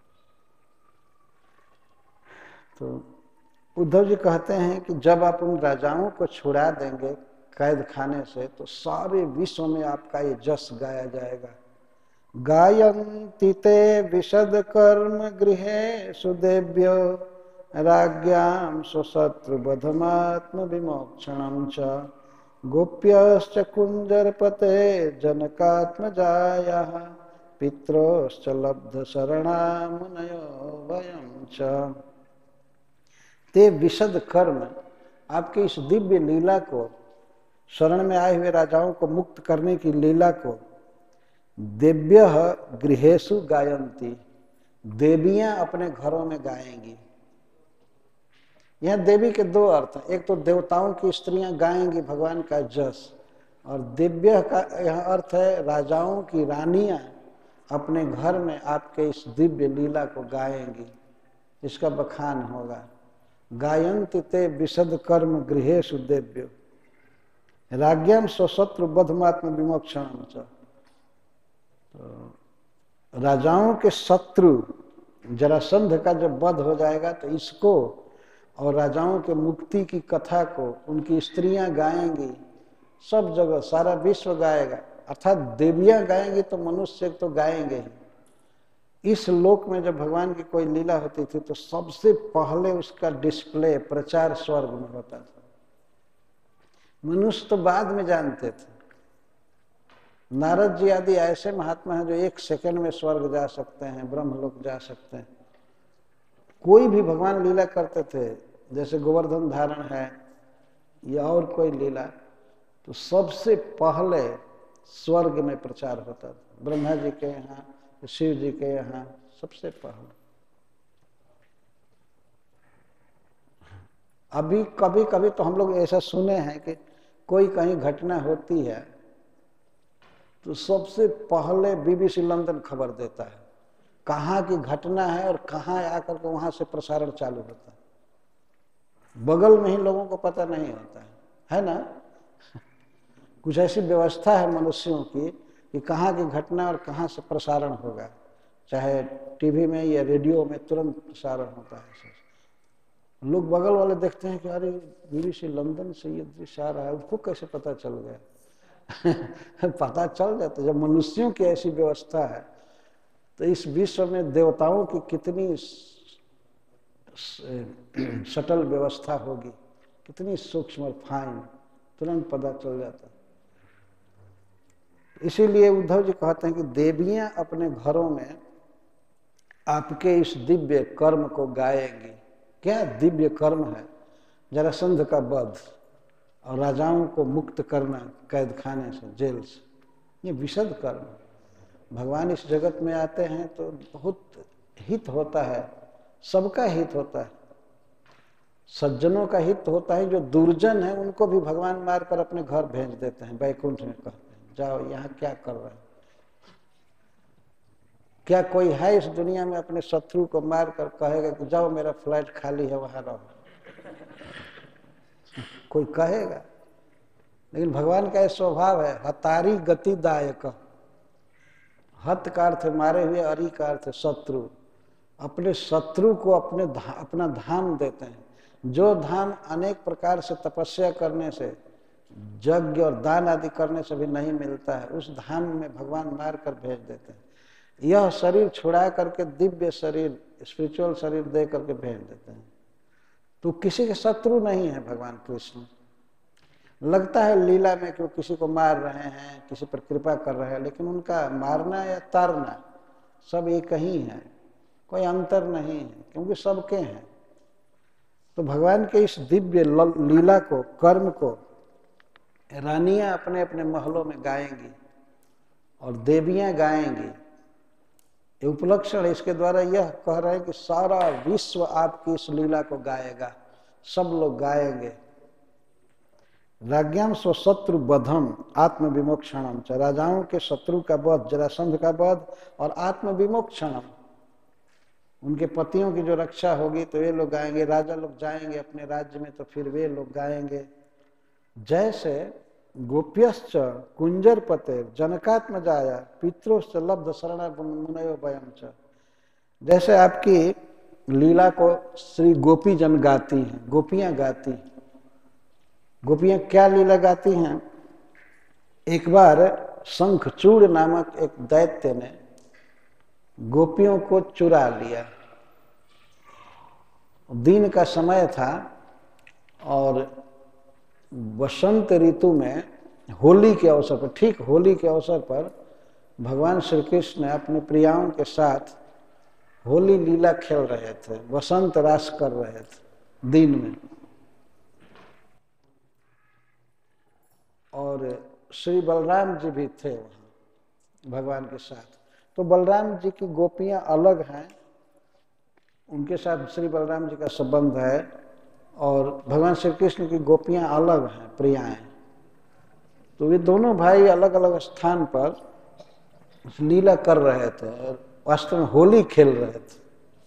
तो उद्धव जी कहते हैं कि जब आप उन राजाओं को छुड़ा देंगे कैद खाने से, तो सारे विश्व में आपका ये जस गाया जाएगा। गायन्ति ते विशद कर्म गृहे सुदेव्य राज्ञां स्वशत्रु बधमात्म विमोक्षणं च गोप्यश्च कुंजरपते जनकात्मजायाः पित्रोश्च लब्ध शरणा मुनयो वयं च। ते विशद कर्म, आपके इस दिव्य लीला को, शरण में आए हुए राजाओं को मुक्त करने की लीला को देव्यः गृहेषु गायन्ति, देवियां अपने घरों में गाएंगी। यह देवी के दो अर्थ हैं। एक तो देवताओं की स्त्रियां गाएंगी भगवान का जस, और दिव्य का यह अर्थ है राजाओं की रानियां अपने घर में आपके इस दिव्य लीला को गाएंगी, इसका बखान होगा। गायन्ति ते विशद कर्म गृहेषु देव्यो राज्ञाम स्वशत्रु बधमात्म विमोक्षणम च। तो राजाओं के शत्रु जरासंध का जब वध हो जाएगा तो इसको और राजाओं के मुक्ति की कथा को उनकी स्त्रियां गाएंगी, सब जगह सारा विश्व गाएगा। अर्थात देवियां गाएंगी तो मनुष्य तो गाएंगे ही। इस लोक में जब भगवान की कोई लीला होती थी तो सबसे पहले उसका डिस्प्ले प्रचार स्वर्ग में होता था। मनुष्य तो बाद में जानते थे। नारद जी आदि ऐसे महात्मा हैं जो 1 सेकंड में स्वर्ग जा सकते हैं, ब्रह्मलोक जा सकते हैं। कोई भी भगवान लीला करते थे, जैसे गोवर्धन धारण है या और कोई लीला, तो सबसे पहले स्वर्ग में प्रचार होता था। ब्रह्मा जी के यहाँ, शिव जी के यहाँ सबसे पहले। अभी कभी कभी तो हम लोग ऐसा सुने हैं कि कोई कहीं घटना होती है तो सबसे पहले BBC लंदन खबर देता है कहाँ की घटना है और कहाँ आकर के वहां से प्रसारण चालू होता है। बगल में ही लोगों को पता नहीं होता है ना। कुछ ऐसी व्यवस्था है मनुष्यों की कि कहाँ की घटना और कहाँ से प्रसारण होगा, चाहे टीवी में या रेडियो में तुरंत प्रसारण होता है। लोग बगल वाले देखते हैं कि अरे BBC लंदन से ये दृश्य आ रहा है, उसको कैसे पता चल गया। पता चल जाता है। जब मनुष्यों की ऐसी व्यवस्था है तो इस विश्व में देवताओं की कितनी सटल व्यवस्था होगी, कितनी सूक्ष्म और फाइन, तुरंत पता चल जाता है। इसीलिए उद्धव जी कहते हैं कि देवियां अपने घरों में आपके इस दिव्य कर्म को गाएंगी। क्या दिव्य कर्म है? जरासंध का वध और राजाओं को मुक्त करना कैद खाने से, जेल से, ये विशद कर्म। भगवान इस जगत में आते हैं तो बहुत हित होता है, सबका हित होता है। सज्जनों का हित होता है, जो दुर्जन है उनको भी भगवान मारकर अपने घर भेज देते हैं, वैकुंठ में कहते हैं जाओ यहाँ क्या कर रहे हैं। क्या कोई है इस दुनिया में अपने शत्रु को मारकर कहेगा कि जाओ मेरा फ्लैट खाली है वहां रहो? कोई कहेगा? लेकिन भगवान का यह स्वभाव है, हतारी गतिदायक। हत का अर्थ मारे हुए, अरि का अर्थ शत्रु। अपने शत्रु को अपना धाम देते हैं। जो धाम अनेक प्रकार से तपस्या करने से, यज्ञ और दान आदि करने से भी नहीं मिलता है, उस धाम में भगवान मार कर भेज देते हैं। यह शरीर छुड़ा करके दिव्य शरीर, स्पिरिचुअल शरीर दे करके भेज देते हैं। तो किसी के शत्रु नहीं है भगवान कृष्ण। लगता है लीला में कि वो किसी को मार रहे हैं, किसी पर कृपा कर रहे हैं, लेकिन उनका मारना या तारना सब एक ही है, कोई अंतर नहीं है, क्योंकि सबके हैं। तो भगवान के इस दिव्य लीला को, कर्म को रानियां अपने अपने महलों में गाएंगी और देवियां गाएंगी। ये उपलक्षण है। इसके द्वारा यह कह रहे हैं कि सारा विश्व आपकी इस लीला को गाएगा, सब लोग गाएंगे। राज्ञाम स्वशत्रु बधम आत्म विमोक्षणम, राजाओं के शत्रु का वध, जरासंध का वध और आत्म विमोक्षणम, उनके पतियों की जो रक्षा होगी तो वे लोग गाएंगे। राजा लोग जाएंगे अपने राज्य में तो फिर वे लोग गाएंगे। जैसे गोप्यश्च कुंजरपते जनकात्मजाया पितरोश्च लब्ध शरण मुनयो वयम च, जैसे आपकी लीला को श्री गोपी जन गाती हैं, गोपियां गाती हैं। गोपियां क्या लीला गाती हैं? एक बार शंखचूड़ नामक एक दैत्य ने गोपियों को चुरा लिया। दिन का समय था और वसंत ऋतु में होली के अवसर पर, ठीक होली के अवसर पर भगवान श्री कृष्ण अपनी प्रियाओं के साथ होली लीला खेल रहे थे, वसंत रास कर रहे थे दिन में। और श्री बलराम जी भी थे वहाँ भगवान के साथ। तो बलराम जी की गोपियाँ अलग हैं, उनके साथ श्री बलराम जी का संबंध है और भगवान श्री कृष्ण की गोपियां अलग हैं, प्रियाएं। तो वे दोनों भाई अलग अलग स्थान पर लीला कर रहे थे और वास्तव में होली खेल रहे थे।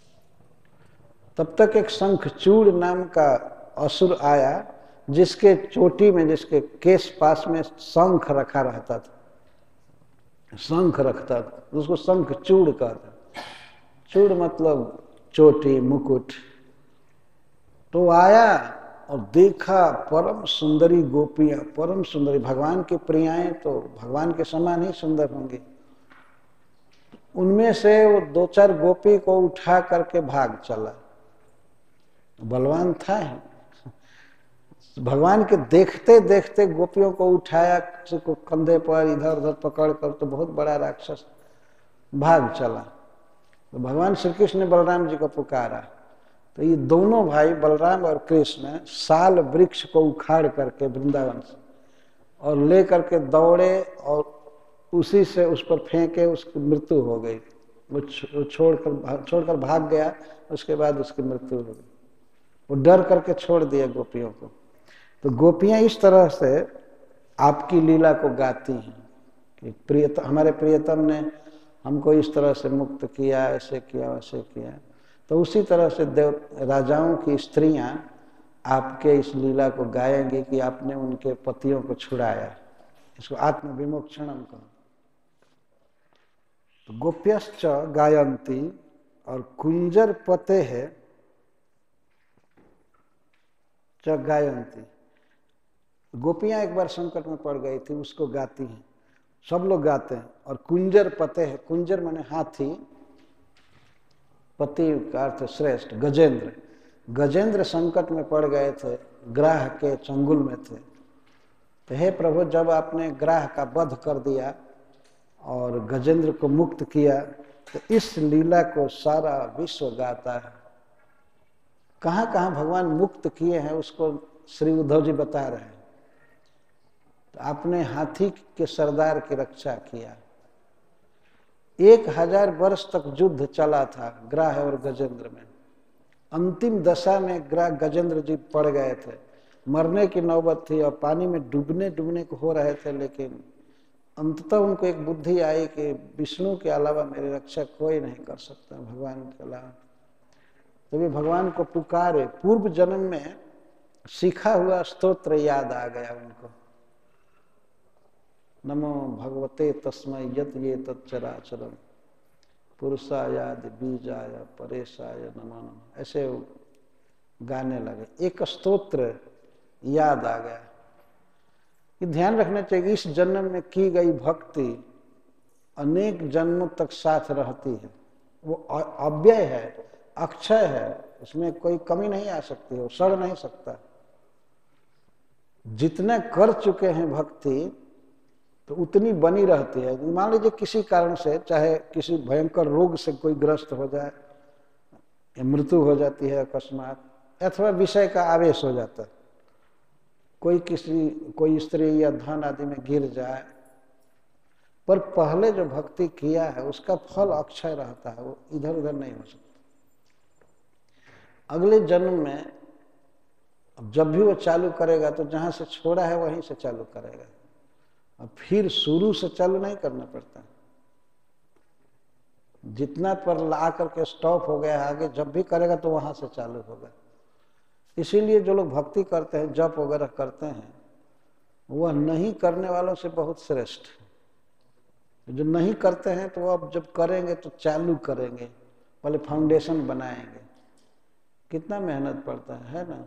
तब तक एक शंखचूड़ नाम का असुर आया, जिसके चोटी में, जिसके केस पास में शंख रखा रहता था, शंख रखता था, उसको शंखचूड़ कहते। चूड़ मतलब चोटी, मुकुट। तो आया और देखा परम सुंदरी गोपियां, परम सुंदरी, भगवान की प्रियाएं तो भगवान के समान ही सुंदर होंगी। उनमें से वो 2-4 गोपी को उठा करके भाग चला। बलवान था ही। भगवान के देखते देखते गोपियों को उठाया, किसी को कंधे पर इधर उधर पकड़ कर, तो बहुत बड़ा राक्षस भाग चला। तो भगवान श्री कृष्ण ने बलराम जी को पुकारा। तो ये दोनों भाई बलराम और कृष्ण साल वृक्ष को उखाड़ करके वृंदावन से और ले करके दौड़े और उसी से उस पर फेंके, उसकी मृत्यु हो गई। वो छोड़कर भाग गया, उसके बाद उसकी मृत्यु हो गई। वो डर करके छोड़ दिया गोपियों को। तो गोपियां इस तरह से आपकी लीला को गाती हैं कि हमारे प्रियतम ने हमको इस तरह से मुक्त किया, ऐसे किया, वैसे किया। तो उसी तरह से राजाओं की स्त्रियां आपके इस लीला को गाएंगी कि आपने उनके पतियों को छुड़ाया। इसको आत्मविमोक्षणम कहा। तो गोप्यश्च गायंती और कुंजर पते है च गायंती। गोपियां एक बार संकट में पड़ गई थी, उसको गाती हैं, सब लोग गाते हैं। और कुंजर पते है, कुंजर माने हाथी, पति का अर्थ श्रेष्ठ, गजेंद्र। गजेंद्र संकट में पड़ गए थे, ग्राह के चंगुल में थे। तो हे प्रभु, जब आपने ग्राह का वध कर दिया और गजेंद्र को मुक्त किया, तो इस लीला को सारा विश्व गाता है। कहाँ कहाँ भगवान मुक्त किए हैं उसको श्री उद्धव जी बता रहे हैं। तो आपने हाथी के सरदार की रक्षा किया। 1000 वर्ष तक युद्ध चला था ग्राह और गजेंद्र में। अंतिम दशा में ग्राह गजेंद्र जी पड़ गए थे, मरने की नौबत थी और पानी में डूबने को हो रहे थे। लेकिन अंततः उनको एक बुद्धि आई कि विष्णु के अलावा मेरी रक्षा कोई नहीं कर सकता, भगवान के अलावा। तो वे भगवान को पुकारे। पूर्व जन्म में सीखा हुआ स्तोत्र याद आ गया उनको। नमो भगवते तस्मै यत् ये तच्चराचरम् पुरुषायादि बीजाय परेशाय नमो नमः, ऐसे गाने लगे। एक स्तोत्र याद आ गया। ये ध्यान रखना चाहिए, इस जन्म में की गई भक्ति अनेक जन्मों तक साथ रहती है। वो अव्यय है, अक्षय है, उसमें कोई कमी नहीं आ सकती है, वो सड़ नहीं सकता। जितने कर चुके हैं भक्ति तो उतनी बनी रहती है। मान लीजिए किसी कारण से, चाहे किसी भयंकर रोग से कोई ग्रस्त हो जाए, मृत्यु हो जाती है अकस्मात, अथवा विषय का आवेश हो जाता है, कोई स्त्री या धन आदि में गिर जाए, पर पहले जो भक्ति किया है उसका फल अक्षय रहता है, वो इधर उधर नहीं हो सकता। अगले जन्म में जब भी वो चालू करेगा तो जहां से छोड़ा है वहीं से चालू करेगा, अब फिर शुरू से चालू नहीं करना पड़ता। जितना पर ला करके स्टॉप हो गया, आगे जब भी करेगा तो वहां से चालू होगा। इसीलिए जो लोग भक्ति करते हैं, जप वगैरह करते हैं, वह नहीं करने वालों से बहुत श्रेष्ठ है। जो नहीं करते हैं तो अब जब करेंगे तो चालू करेंगे, पहले फाउंडेशन बनाएंगे। कितना मेहनत पड़ता है ना।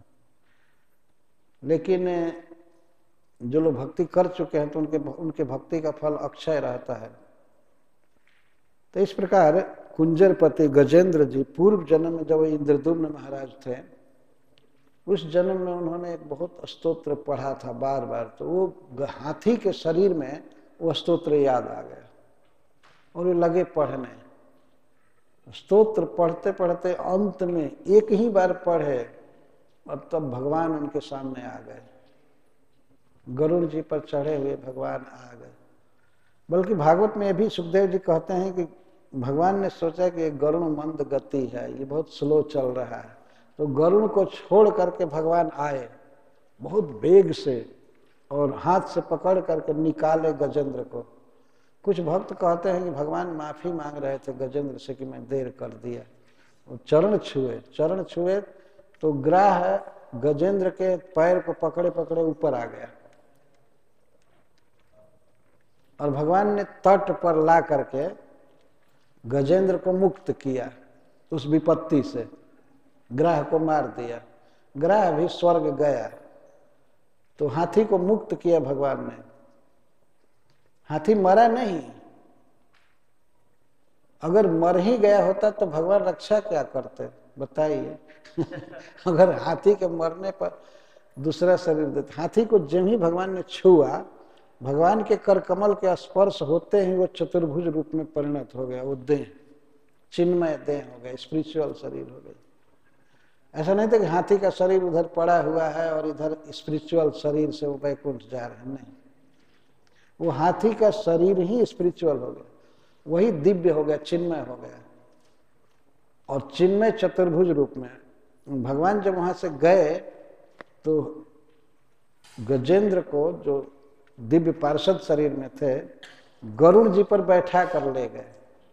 लेकिन जो लोग भक्ति कर चुके हैं तो उनके भक्ति का फल अक्षय रहता है। तो इस प्रकार कुंजरपति गजेंद्र जी पूर्व जन्म में जब इंद्रदुम्न महाराज थे, उस जन्म में उन्होंने एक बहुत स्तोत्र पढ़ा था बार बार। तो वो हाथी के शरीर में वो स्तोत्र याद आ गया और वो लगे पढ़ने। स्तोत्र पढ़ते पढ़ते अंत में एक ही बार पढ़े और तब भगवान उनके सामने आ गए। गरुड़ जी पर चढ़े हुए भगवान आ गए। बल्कि भागवत में भी सुखदेव जी कहते हैं कि भगवान ने सोचा कि गरुड़ मंद गति है, ये बहुत स्लो चल रहा है, तो गरुड़ को छोड़ करके भगवान आए बहुत वेग से और हाथ से पकड़ करके निकाले गजेंद्र को। कुछ भक्त कहते हैं कि भगवान माफी मांग रहे थे गजेंद्र से कि मैं देर कर दिया। वो चरण छुए तो ग्राह गजेंद्र के पैर को पकड़े पकड़े ऊपर आ गया और भगवान ने तट पर ला करके गजेंद्र को मुक्त किया उस विपत्ति से, ग्राह को मार दिया। ग्राह भी स्वर्ग गया तो हाथी को मुक्त किया भगवान ने। हाथी मरा नहीं, अगर मर ही गया होता तो भगवान रक्षा क्या करते बताइए। अगर हाथी के मरने पर दूसरा शरीर देते। हाथी को जब ही भगवान ने छुआ, भगवान के कर कमल के स्पर्श होते ही वो चतुर्भुज रूप में परिणत हो गया। वो देह चिन्मय देह हो गया, स्पिरिचुअल शरीर हो गया। ऐसा नहीं था कि हाथी का शरीर उधर पड़ा हुआ है और इधर स्पिरिचुअल शरीर से वो वैकुंठ जा रहे हैं, नहीं। वो हाथी का शरीर ही स्पिरिचुअल हो गया, वही दिव्य हो गया, चिन्मय हो गया। और चिन्मय चतुर्भुज रूप में भगवान जब वहां से गए तो गजेंद्र को, जो दिव्य पार्षद शरीर में थे, गरुड़ जी पर बैठा कर ले गए।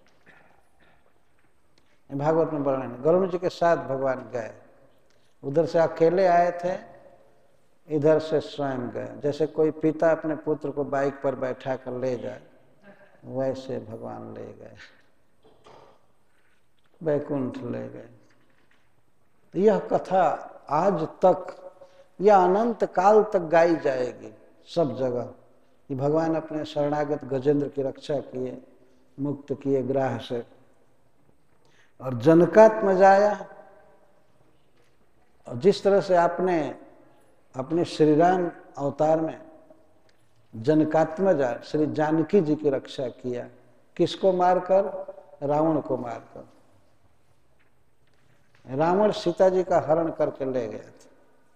भागवत में वर्णन है, गरुड़ जी के साथ भगवान गए। उधर से अकेले आए थे, इधर से स्वयं गए। जैसे कोई पिता अपने पुत्र को बाइक पर बैठा कर ले जाए, वैसे भगवान ले गए, वैकुंठ ले गए। यह कथा आज तक या अनंत काल तक गाई जाएगी सब जगह कि भगवान अपने शरणागत गजेंद्र की रक्षा किए, मुक्त किए ग्राह से। और जनकात्मजाया, और जिस तरह से आपने अपने श्री राम अवतार में जनकात्मजा श्री जानकी जी की रक्षा किया। किसको मारकर? रावण को मारकर। रावण सीता जी का हरण करके ले गया था।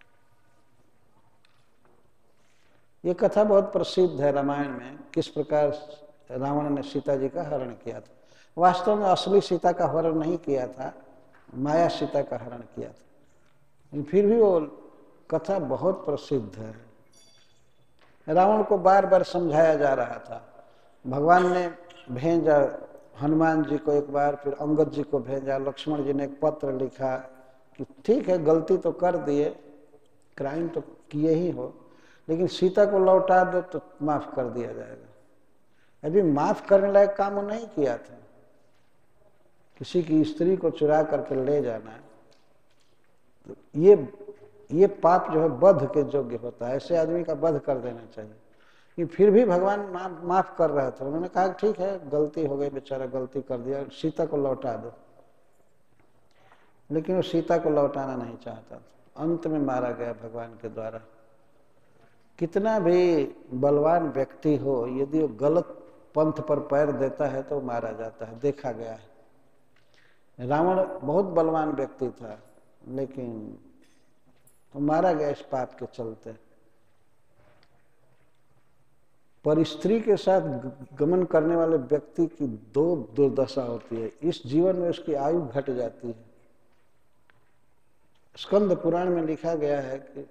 ये कथा बहुत प्रसिद्ध है रामायण में, किस प्रकार रावण ने सीता जी का हरण किया था। वास्तव में असली सीता का हरण नहीं किया था, माया सीता का हरण किया था, लेकिन फिर भी वो कथा बहुत प्रसिद्ध है। रावण को बार बार समझाया जा रहा था। भगवान ने भेजा हनुमान जी को एक बार, फिर अंगद जी को भेजा, लक्ष्मण जी ने एक पत्र लिखा कि ठीक है गलती तो कर दिए, क्राइम तो किए ही हो, लेकिन सीता को लौटा दो तो माफ कर दिया जाएगा। अभी माफ करने लायक काम वो नहीं किया था। किसी की स्त्री को चुरा करके ले जाना, तो ये पाप जो है वध के योग्य होता है। ऐसे आदमी का वध कर देना चाहिए। कि फिर भी भगवान माफ कर रहे थे। उन्होंने कहा ठीक है गलती हो गई, बेचारा गलती कर दिया, सीता को लौटा दो। लेकिन वो सीता को लौटाना नहीं चाहता था। अंत में मारा गया भगवान के द्वारा। कितना भी बलवान व्यक्ति हो, यदि वो गलत पंथ पर पैर देता है तो मारा जाता है, देखा गया है। रावण बहुत बलवान व्यक्ति था, लेकिन तो मारा गया इस पाप के चलते। पर स्त्री के साथ गमन करने वाले व्यक्ति की दो दुर्दशा होती है। इस जीवन में उसकी आयु घट जाती है। स्कंद पुराण में लिखा गया है कि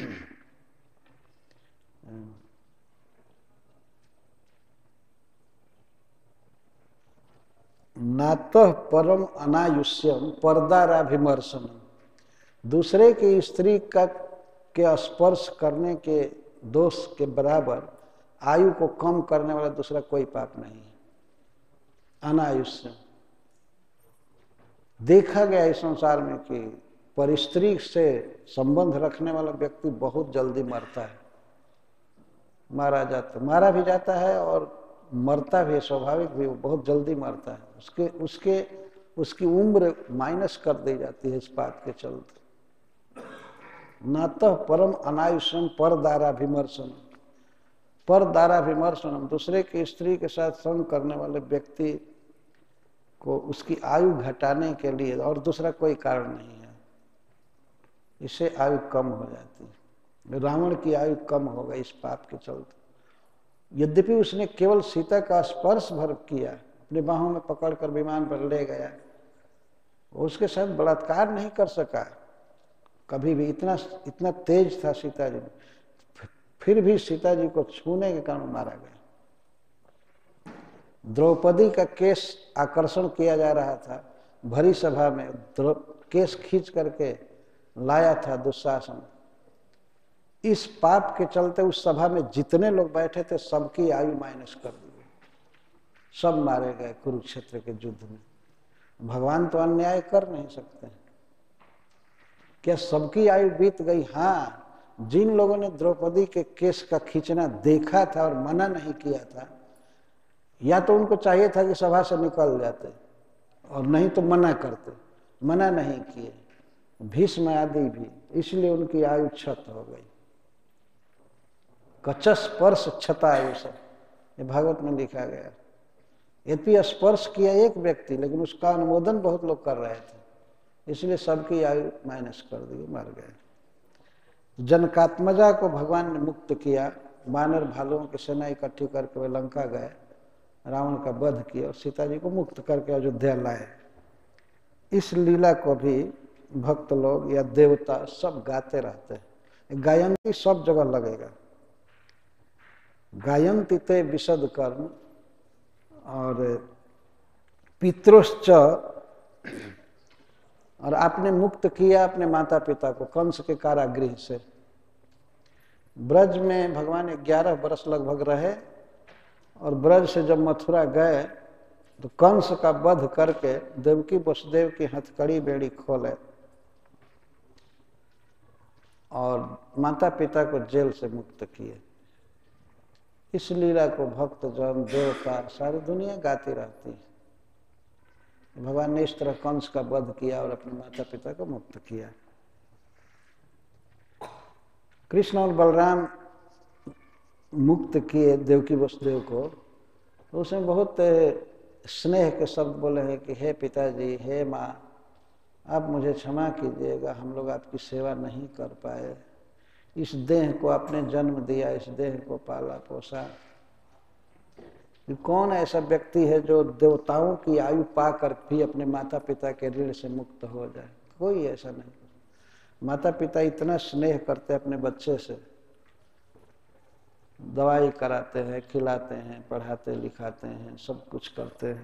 नातः परम अनायुष्यम पर्दाराभिमर्शनम, दूसरे की स्त्री का के स्पर्श करने के दोष के बराबर आयु को कम करने वाला दूसरा कोई पाप नहीं है। अनायुष्यम देखा गया इस संसार में कि पर स्त्री से संबंध रखने वाला व्यक्ति बहुत जल्दी मरता है, मारा भी जाता है और मरता भी, स्वाभाविक भी, वो बहुत जल्दी मरता है। उसकी उम्र माइनस कर दी जाती है इस बात के चलते। नातः परम अनायुष्यम परदाराभिमर्शनम, परदाराभिमर्शनम, दूसरे की स्त्री के साथ संग करने वाले व्यक्ति को उसकी आयु घटाने के लिए और दूसरा कोई कारण नहीं है, इससे आयु कम हो जाती है। रावण की आयु कम हो गई इस पाप के चलते। यद्यपि उसने केवल सीता का स्पर्श भर किया, अपने बाहों में पकड़कर विमान पर ले गया, उसके साथ बलात्कार नहीं कर सका, कभी भी इतना इतना तेज था सीता जी में, फिर भी सीता जी को छूने के कारण मारा गया। द्रौपदी का केस आकर्षण किया जा रहा था, भरी सभा में केस खींच करके लाया था दुशासन। इस पाप के चलते उस सभा में जितने लोग बैठे थे सबकी आयु माइनस कर दी गई, सब मारे गए कुरुक्षेत्र के युद्ध में। भगवान तो अन्याय कर नहीं सकते, क्या सबकी आयु बीत गई? हाँ, जिन लोगों ने द्रौपदी के केस का खींचना देखा था और मना नहीं किया था, या तो उनको चाहिए था कि सभा से निकल जाते और नहीं तो मना करते, मना नहीं किए, भीष्म आदि भी, इसलिए उनकी आयु क्षत हो गई। कच स्पर्श क्षता आयु सब, ये भागवत में लिखा गया। यद्यपि स्पर्श किया एक व्यक्ति, लेकिन उसका अनुमोदन बहुत लोग कर रहे थे, इसलिए सबकी आयु माइनस कर दी, मर गए। जनकात्मजा को भगवान ने मुक्त किया, वानर भालुओं की सेना इकट्ठी करके वे लंका गए, रावण का वध किया और सीता जी को मुक्त करके अयोध्या लाए। इस लीला को भी भक्त लोग या देवता सब गाते रहते हैं। गायंती सब जगह लगेगा, गायंती ते विशद कर्म और पितृश्च, और आपने मुक्त किया अपने माता पिता को कंस के कारागृह से। ब्रज में भगवान 11 वर्ष लगभग रहे और ब्रज से जब मथुरा गए तो कंस का वध करके देवकी वसुदेव की हथकड़ी बेड़ी खोले और माता पिता को जेल से मुक्त किए। इस लीला को भक्त जन देवता सारी दुनिया गाती रहती है। भगवान ने इस तरह कंस का वध किया और अपने माता पिता को मुक्त किया। कृष्ण और बलराम मुक्त किए देवकी वसुदेव को, तो उसमें बहुत स्नेह के शब्द बोले हैं कि हे पिताजी, हे माँ, आप मुझे क्षमा कीजिएगा, हम लोग आपकी सेवा नहीं कर पाए। इस देह को आपने जन्म दिया, इस देह को पाला पोसा। कौन ऐसा व्यक्ति है जो देवताओं की आयु पाकर भी अपने माता पिता के ऋण से मुक्त हो जाए? कोई ऐसा नहीं। माता पिता इतना स्नेह करते अपने बच्चे से, दवाई कराते हैं, खिलाते हैं, पढ़ाते लिखाते हैं, सब कुछ करते हैं।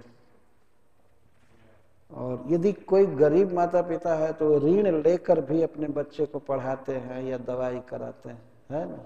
और यदि कोई गरीब माता पिता है तो ऋण लेकर भी अपने बच्चे को पढ़ाते हैं या दवाई कराते हैं, है ना।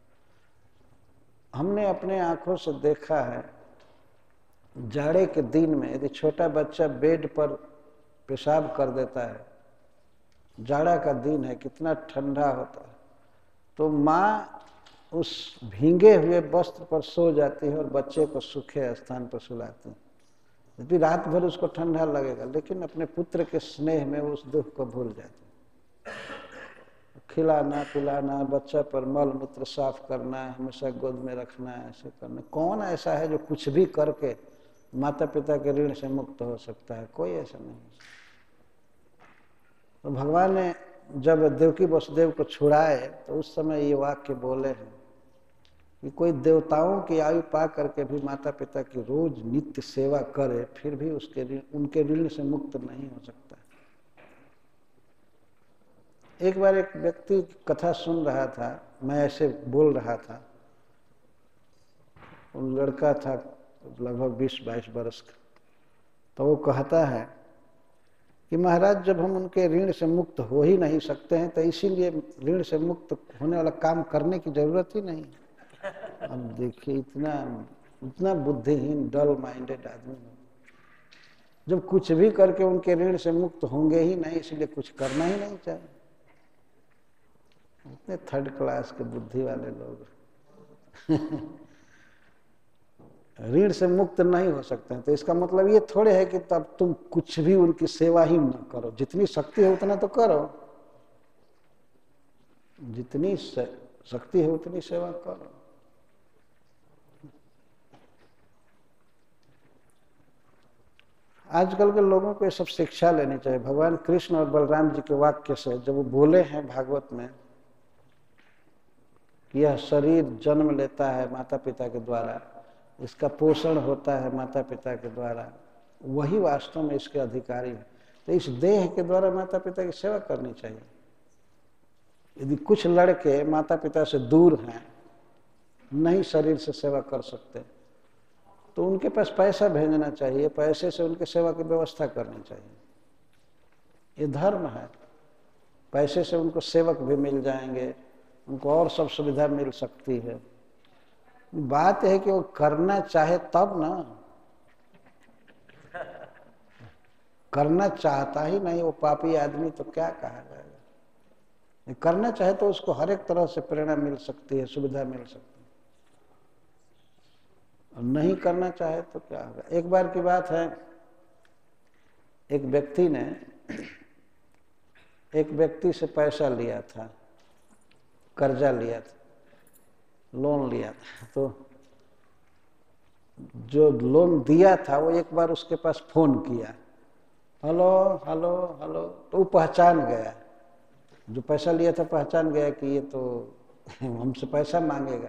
हमने अपने आंखों से देखा है, जाड़े के दिन में यदि छोटा बच्चा बेड पर पेशाब कर देता है, जाड़ा का दिन है, कितना ठंडा होता है, तो माँ उस भींगे हुए वस्त्र पर सो जाती है और बच्चे को सूखे स्थान पर सुलाती है। यदि रात भर उसको ठंडा लगेगा, लेकिन अपने पुत्र के स्नेह में उस दुख को भूल जाती है। खिलाना पिलाना, बच्चा पर मल मूत्र साफ करना, हमेशा गोद में रखना, ऐसे करना। कौन ऐसा है जो कुछ भी करके माता पिता के ऋण से मुक्त हो सकता है? कोई ऐसा नहीं। तो भगवान ने जब देवकी वसुदेव को छुड़ाए तो उस समय ये वाक्य बोले हैं कि कोई देवताओं की आयु पा करके भी माता पिता की रोज नित्य सेवा करे, फिर भी उनके ऋण से मुक्त नहीं हो सकता। एक बार एक व्यक्ति कथा सुन रहा था, मैं ऐसे बोल रहा था। वो लड़का था लगभग 20-22 वर्ष का। तो वो कहता है कि महाराज, जब हम उनके ऋण से मुक्त हो ही नहीं सकते हैं तो इसीलिए ऋण से मुक्त होने वाला काम करने की जरूरत ही नहीं। अब देखिए, इतना बुद्धिहीन डल माइंडेड आदमी, जब कुछ भी करके उनके ऋण से मुक्त होंगे ही नहीं, इसलिए कुछ करना ही नहीं चाहिए। इतने थर्ड क्लास के बुद्धि वाले लोग ऋण से मुक्त नहीं हो सकते हैं। तो इसका मतलब ये थोड़े है कि तब तुम कुछ भी उनकी सेवा ही न करो। जितनी शक्ति है उतना तो करो, जितनी शक्ति है उतनी सेवा करो। आजकल के लोगों को ये सब शिक्षा लेनी चाहिए। भगवान कृष्ण और बलराम जी के वाक्य से जब वो बोले हैं भागवत में कि यह शरीर जन्म लेता है माता पिता के द्वारा, इसका पोषण होता है माता पिता के द्वारा, वही वास्तव में इसके अधिकारी है। तो इस देह के द्वारा माता पिता की सेवा करनी चाहिए। यदि कुछ लड़के माता पिता से दूर हैं, नहीं शरीर से सेवा कर सकते, तो उनके पास पैसा भेजना चाहिए, पैसे से उनके सेवा की व्यवस्था करनी चाहिए। ये धर्म है। पैसे से उनको सेवक भी मिल जाएंगे, उनको और सब सुविधा मिल सकती है। बात है कि वो करना चाहे तब ना, करना चाहता ही नहीं वो पापी आदमी, तो क्या कहा जाएगा। करना चाहे तो उसको हर एक तरह से प्रेरणा मिल सकती है, सुविधा मिल सकती है, और नहीं करना चाहे तो क्या होगा। एक बार की बात है, एक व्यक्ति ने एक व्यक्ति से पैसा लिया था, कर्जा लिया था, लोन लिया था। तो जो लोन दिया था वो एक बार उसके पास फोन किया, हेलो हेलो हेलो, तो वो पहचान गया, जो पैसा लिया था पहचान गया कि ये तो हमसे पैसा मांगेगा।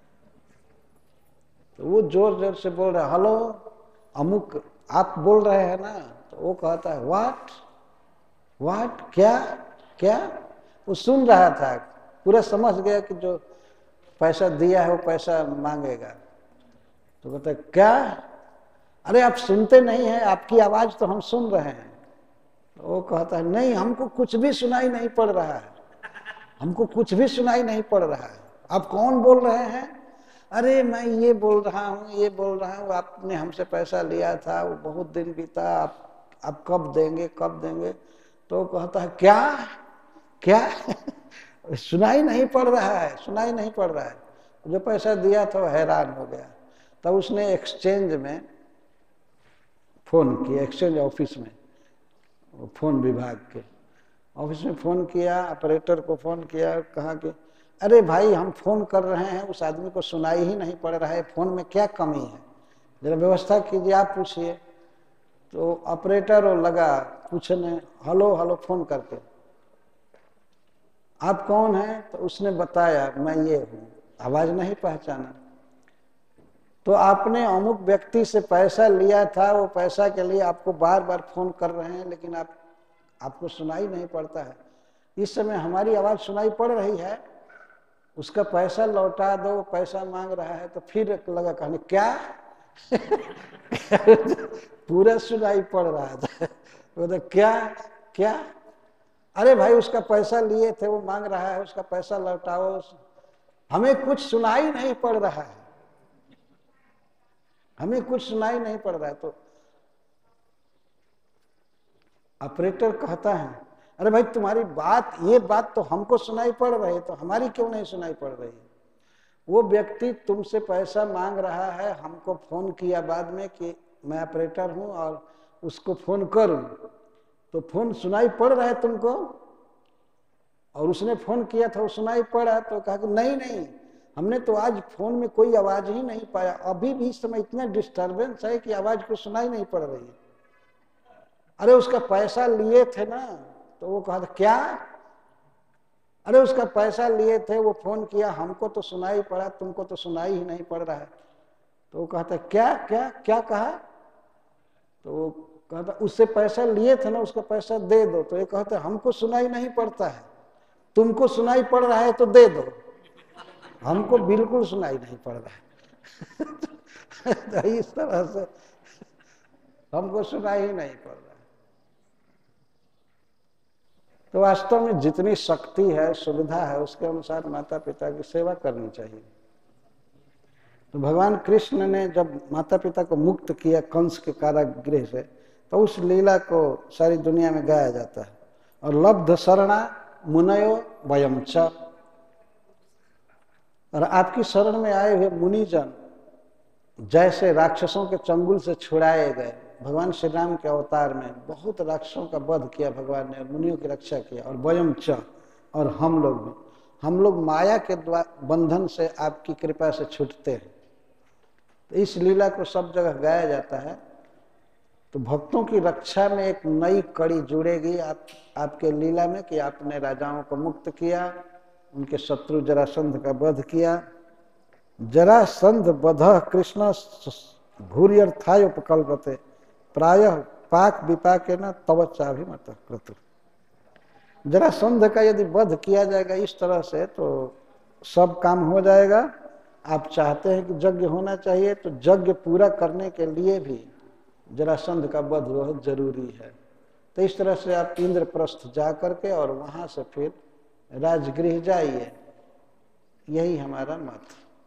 तो वो जोर जोर से बोल रहा है, हेलो अमुक आप बोल रहे हैं ना। तो वो कहता है व्हाट व्हाट, क्या क्या। वो सुन रहा था, पूरा समझ गया कि जो पैसा दिया है वो पैसा मांगेगा। तो कहता है क्या, अरे आप सुनते नहीं हैं, आपकी आवाज तो हम सुन रहे हैं। तो वो कहता है नहीं, हमको कुछ भी सुनाई नहीं पड़ रहा है, हमको कुछ भी सुनाई नहीं पड़ रहा है। आप कौन बोल रहे हैं? अरे मैं ये बोल रहा हूँ, ये बोल रहा हूँ, आपने हमसे पैसा लिया था, वो बहुत दिन बीता, आप कब देंगे कब देंगे। तो कहता है क्या क्या सुनाई नहीं पड़ रहा है, सुनाई नहीं पड़ रहा है। जो पैसा दिया था वो हैरान हो गया। तब उसने एक्सचेंज में फोन किया, एक्सचेंज ऑफिस में, फोन विभाग के ऑफिस में फोन किया, ऑपरेटर को फोन किया, कहा कि अरे भाई हम फोन कर रहे हैं, उस आदमी को सुनाई ही नहीं पड़ रहा है, फोन में क्या कमी है, जरा व्यवस्था कीजिए, आप पूछिए। तो ऑपरेटर वो लगा पूछने, हेलो हेलो फोन करके, आप कौन हैं? तो उसने बताया मैं ये हूँ, आवाज नहीं पहचाना। तो आपने अमुक व्यक्ति से पैसा लिया था, वो पैसा के लिए आपको बार बार फोन कर रहे हैं, लेकिन आपको सुनाई नहीं पड़ता है। इस समय हमारी आवाज सुनाई पड़ रही है, उसका पैसा लौटा दो, पैसा मांग रहा है। तो फिर लगा कहने क्या पूरा सुनाई पड़ रहा था। तो क्या क्या, अरे भाई उसका पैसा लिए थे, वो मांग रहा है, उसका पैसा लौटाओ, हमें कुछ सुनाई नहीं पड़ रहा है, हमें कुछ सुनाई नहीं पड़ रहा है। तो ऑपरेटर कहता है, अरे भाई तुम्हारी बात, ये बात तो हमको सुनाई पड़ रही है, तो हमारी क्यों नहीं सुनाई पड़ रही है? वो व्यक्ति तुमसे पैसा मांग रहा है, हमको फोन किया बाद में कि मैं ऑपरेटर हूं और उसको फोन करूं, तो फोन सुनाई पड़ रहा है तुमको? और उसने फोन किया था, वो सुनाई पड़ा। तो कहा कि नहीं नहीं, हमने तो आज फोन में कोई आवाज ही नहीं पाया, अभी भी इस समय इतना डिस्टर्बेंस है कि आवाज को सुनाई नहीं पड़ रही है। अरे उसका पैसा लिए थे ना। तो वो कहा था क्या, अरे उसका पैसा लिए थे, वो फोन किया, हमको तो सुनाई पड़ा, तुमको तो सुनाई ही नहीं पड़ रहा है। तो वो कहता क्या क्या क्या कहा? तो वो कहता उससे पैसा लिए थे ना, उसका पैसा दे दो। तो ये कहते हमको सुनाई नहीं पड़ता है, तुमको सुनाई पड़ रहा है तो दे दो, हमको बिल्कुल सुनाई नहीं पड़ रहा है। तो इस तरह से हमको सुनाई ही नहीं पड़ रहा है। तो वास्तव में जितनी शक्ति है, सुविधा है, उसके अनुसार माता पिता की सेवा करनी चाहिए। तो भगवान कृष्ण ने जब माता पिता को मुक्त किया कंस के कारागृह से, तो उस लीला को सारी दुनिया में गाया जाता है। और लब्ध शरणा मुनयो वयम च, और आपकी शरण में आए हुए मुनिजन जैसे राक्षसों के चंगुल से छुड़ाए गए, भगवान श्री राम के अवतार में बहुत राक्षसों का वध किया भगवान ने, मुनियों की रक्षा किया। और वयम च, और हम लोग भी, हम लोग माया के बंधन से आपकी कृपा से छूटते हैं। तो इस लीला को सब जगह गाया जाता है। तो भक्तों की रक्षा में एक नई कड़ी जुड़ेगी आपके लीला में, कि आपने राजाओं को मुक्त किया, उनके शत्रु जरासंध का वध किया। जरासंध वधः कृष्ण भूर्यर्थाय उपकल्पते, प्रायः पाक विपाके न तव चाभिमतः क्रतुः। जरासंध का यदि वध किया जाएगा इस तरह से तो सब काम हो जाएगा। आप चाहते हैं कि यज्ञ होना चाहिए, तो यज्ञ पूरा करने के लिए भी जरासंध का वध बहुत जरूरी है। तो इस तरह से आप इंद्रप्रस्थ जा करके और वहां से फिर राजगृह जाइए, यही हमारा मत।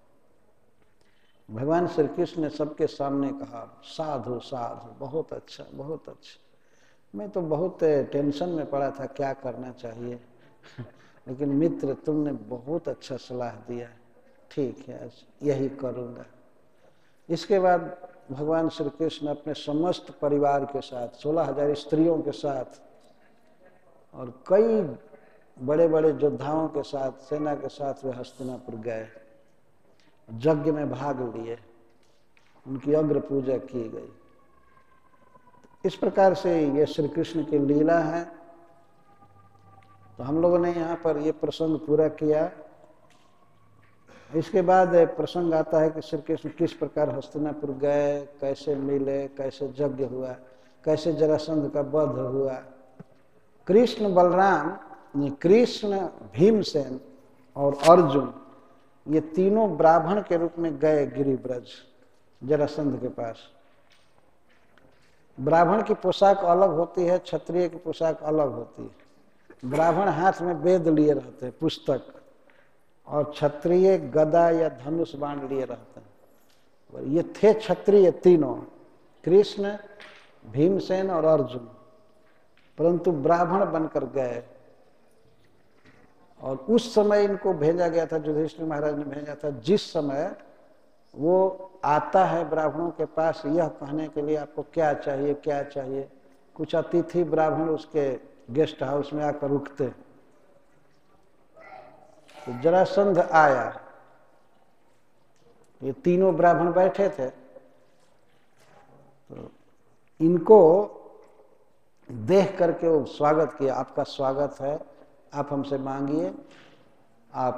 भगवान श्री कृष्ण ने सबके सामने कहा, साधु साधु, बहुत अच्छा बहुत अच्छा। मैं तो बहुत टेंशन में पड़ा था क्या करना चाहिए लेकिन मित्र तुमने बहुत अच्छा सलाह दिया, ठीक है यही करूँगा। इसके बाद भगवान श्री कृष्ण अपने समस्त परिवार के साथ 16,000 स्त्रियों के साथ और कई बड़े बड़े योद्धाओं के साथ, सेना के साथ वे हस्तिनापुर गए, यज्ञ में भाग लिए, उनकी अग्र पूजा की गई। इस प्रकार से ये श्री कृष्ण की लीला है। तो हम लोगों ने यहाँ पर ये प्रसंग पूरा किया। इसके बाद प्रसंग आता है कि श्री कृष्ण किस प्रकार हस्तिनापुर गए, कैसे मिले, कैसे यज्ञ हुआ, कैसे जरासंध का वध हुआ। कृष्ण बलराम, कृष्ण भीमसेन और अर्जुन, ये तीनों ब्राह्मण के रूप में गए गिरिब्रज जरासंध के पास। ब्राह्मण की पोशाक अलग होती है, क्षत्रिय की पोशाक अलग होती है। ब्राह्मण हाथ में वेद लिए रहते हैं, पुस्तक, और क्षत्रिय गदा या धनुष बाण लिए रहते हैं। ये थे क्षत्रिय तीनों, कृष्ण, भीमसेन और अर्जुन, परंतु ब्राह्मण बनकर गए। और उस समय इनको भेजा गया था, युधिष्ठिर महाराज ने भेजा था, जिस समय वो आता है ब्राह्मणों के पास यह कहने के लिए आपको क्या चाहिए क्या चाहिए। कुछ अतिथि ब्राह्मण उसके गेस्ट हाउस में आकर रुकते। तो जरासंध आया, ये तीनों ब्राह्मण बैठे थे, तो इनको देख करके वो स्वागत किया, आपका स्वागत है, आप हमसे मांगिए, आप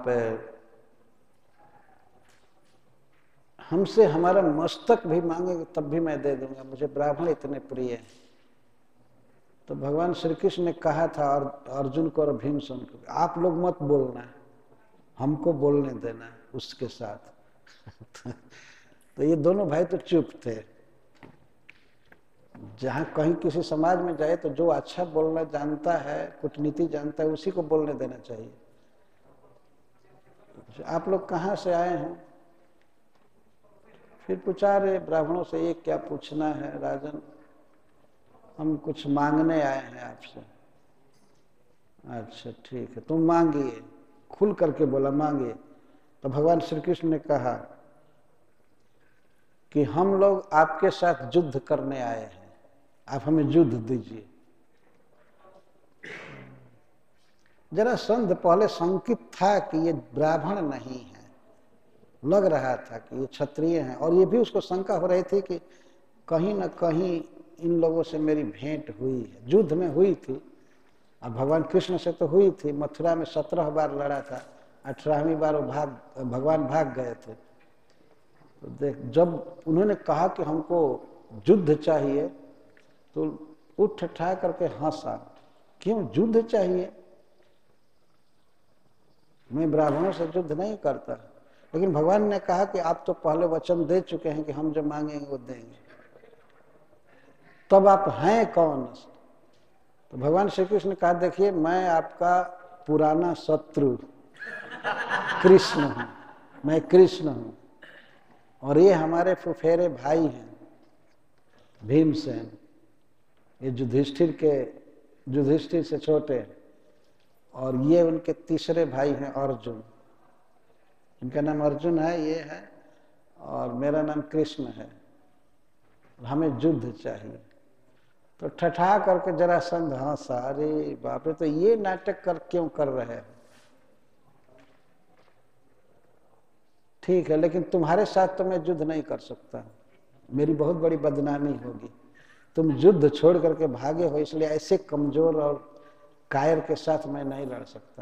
हमसे हमारा मस्तक भी मांगेंगे तब भी मैं दे दूंगा, मुझे ब्राह्मण इतने प्रिय हैं। तो भगवान श्री कृष्ण ने कहा था और अर्जुन को और भीमसेन को, आप लोग मत बोलना, हमको बोलने देना उसके साथ तो ये दोनों भाई तो चुप थे। जहाँ कहीं किसी समाज में जाए तो जो अच्छा बोलना जानता है, कूटनीति जानता है, उसी को बोलने देना चाहिए। आप लोग कहाँ से आए हैं? फिर पूछा रहे ब्राह्मणों से, ये क्या पूछना है राजन, हम कुछ मांगने आए हैं आपसे। अच्छा ठीक है, तुम मांगिए, खुल करके बोला मांगिए। तो भगवान श्री कृष्ण ने कहा कि हम लोग आपके साथ युद्ध करने आए हैं, आप हमें युद्ध दीजिए। जरासंध पहले शंकित था कि ये ब्राह्मण नहीं है, लग रहा था कि ये क्षत्रिय हैं, और ये भी उसको शंका हो रही थी कि कहीं न कहीं इन लोगों से मेरी भेंट हुई है। युद्ध में हुई थी, और भगवान कृष्ण से तो हुई थी, मथुरा में 17 बार लड़ा था, 18वीं बार वो भगवान भाग गए थे। तो देख, जब उन्होंने कहा कि हमको युद्ध चाहिए तो उठ ठा करके हंसा, क्यों युद्ध चाहिए, मैं ब्राह्मणों से युद्ध नहीं करता। लेकिन भगवान ने कहा कि आप तो पहले वचन दे चुके हैं कि हम जो मांगेंगे वो देंगे, तब आप हैं कौन? तो भगवान श्री कृष्ण ने कहा, देखिए मैं आपका पुराना शत्रु कृष्ण हूं, मैं कृष्ण हूं, और ये हमारे फुफेरे भाई हैं भीमसेन, ये युधिष्ठिर से छोटे, और ये उनके तीसरे भाई हैं अर्जुन, इनका नाम अर्जुन है, ये है, और मेरा नाम कृष्ण है, हमें युद्ध चाहिए। तो ठठा करके जरासंध हंसा, अरे बाप रे, तो ये नाटक क्यों कर रहे हैं? ठीक है, लेकिन तुम्हारे साथ तो मैं युद्ध नहीं कर सकता, मेरी बहुत बड़ी बदनामी होगी, तुम युद्ध छोड़ करके भागे हो, इसलिए ऐसे कमजोर और कायर के साथ मैं नहीं लड़ सकता।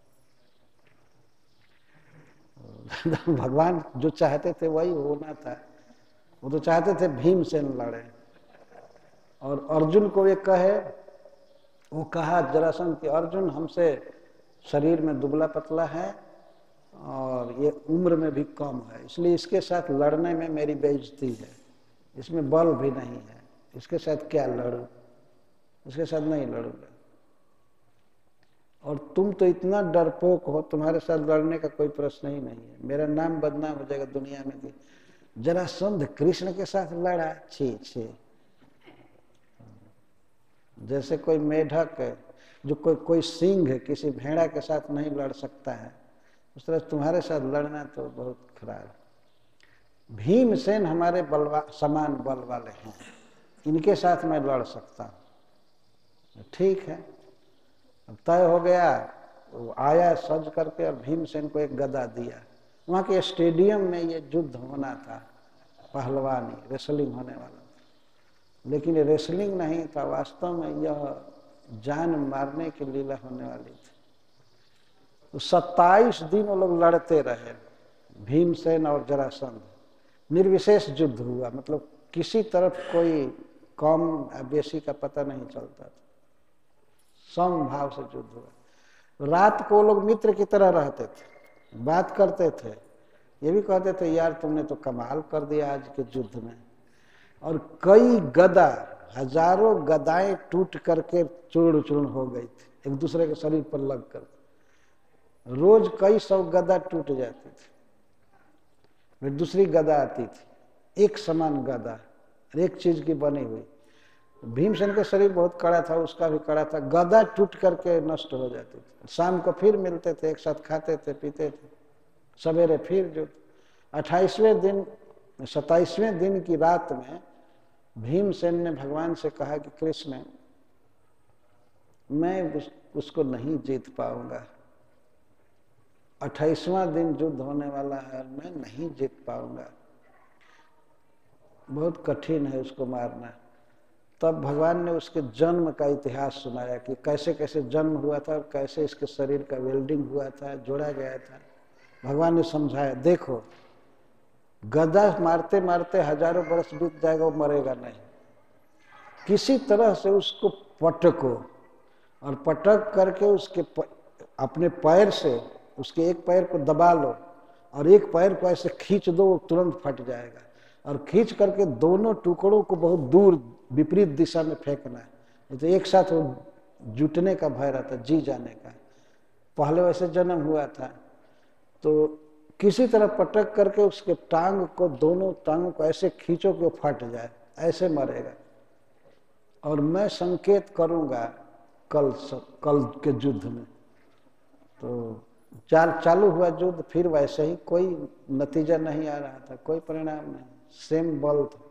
भगवान जो चाहते थे वही होना था, वो तो चाहते थे भीमसेन लड़े, और अर्जुन को ये कहे वो कहा जरासंध कि अर्जुन हमसे शरीर में दुबला पतला है और ये उम्र में भी कम है, इसलिए इसके साथ लड़ने में मेरी बेइज्जती है, इसमें बल भी नहीं है, इसके साथ क्या लड़ूं, इसके साथ नहीं लड़ूंगा। और तुम तो इतना डरपोक हो, तुम्हारे साथ लड़ने का कोई प्रश्न ही नहीं है, मेरा नाम बदनाम हो जाएगा दुनिया में कि जरासंध कृष्ण के साथ लड़ा। छी छी, जैसे कोई मेढक है जो कोई सिंह है किसी भेड़ा के साथ नहीं लड़ सकता है, उस तरह तुम्हारे साथ लड़ना तो बहुत खराब। भीमसेन हमारे समान बल वाले हैं, इनके साथ मैं लड़ सकता हूँ। ठीक है, अब तय हो गया। वो आया सज करके और भीमसेन को एक गदा दिया। वहाँ के स्टेडियम में ये युद्ध होना था, पहलवानी रेसलिंग होने वाला था, लेकिन ये रेसलिंग नहीं था, वास्तव में यह जान मारने की लीला होने वाली थी। तो 27 दिन वो लोग लड़ते रहे, भीमसेन और जरासंध। निर्विशेष युद्ध हुआ, मतलब किसी तरफ कोई कम बेसी का पता नहीं चलता था, समभाव से युद्ध हुआ। रात को लोग मित्र की तरह रहते थे, बात करते थे, ये भी कहते थे यार तुमने तो कमाल कर दिया आज के युद्ध में। और कई गदा, हजारों गदाएं टूट करके चूर्ण चूर्ण हो गई थी, एक दूसरे के शरीर पर लग कर। रोज कई 100 गदा टूट जाती थी, फिर दूसरी गदा आती थी, एक समान गदा, एक चीज की बनी हुई। भीमसेन का शरीर बहुत कड़ा था, उसका भी कड़ा था, गदा टूट करके नष्ट हो जाती थी। शाम को फिर मिलते थे, एक साथ खाते थे पीते थे, सवेरे फिर जो 27वें दिन की रात में भीमसेन ने भगवान से कहा कि कृष्ण मैं उसको नहीं जीत पाऊंगा, 28वां दिन युद्ध होने वाला है, मैं नहीं जीत पाऊंगा, बहुत कठिन है उसको मारना। तब भगवान ने उसके जन्म का इतिहास सुनाया कि कैसे कैसे जन्म हुआ था और कैसे इसके शरीर का वेल्डिंग हुआ था, जोड़ा गया था। भगवान ने समझाया, देखो गदा मारते मारते हजारों वर्ष बीत जाएगा, वो मरेगा नहीं, किसी तरह से उसको पटको और पटक करके उसके अपने पैर से उसके एक पैर को दबा लो और एक पैर को ऐसे खींच दो, वो तुरंत फट जाएगा। और खींच करके दोनों टुकड़ों को बहुत दूर विपरीत दिशा में फेंकना है, तो एक साथ वो जुटने का भय रहता, जी जाने का। पहले वैसे जन्म हुआ था, तो किसी तरह पटक करके उसके टांग को, दोनों टांगों को ऐसे खींचो कि वो फट जाए, ऐसे मरेगा। और मैं संकेत करूंगा कल के युद्ध में। तो चालू हुआ युद्ध, फिर वैसे ही कोई नतीजा नहीं आ रहा था, कोई परिणाम नहीं, सेम बल था।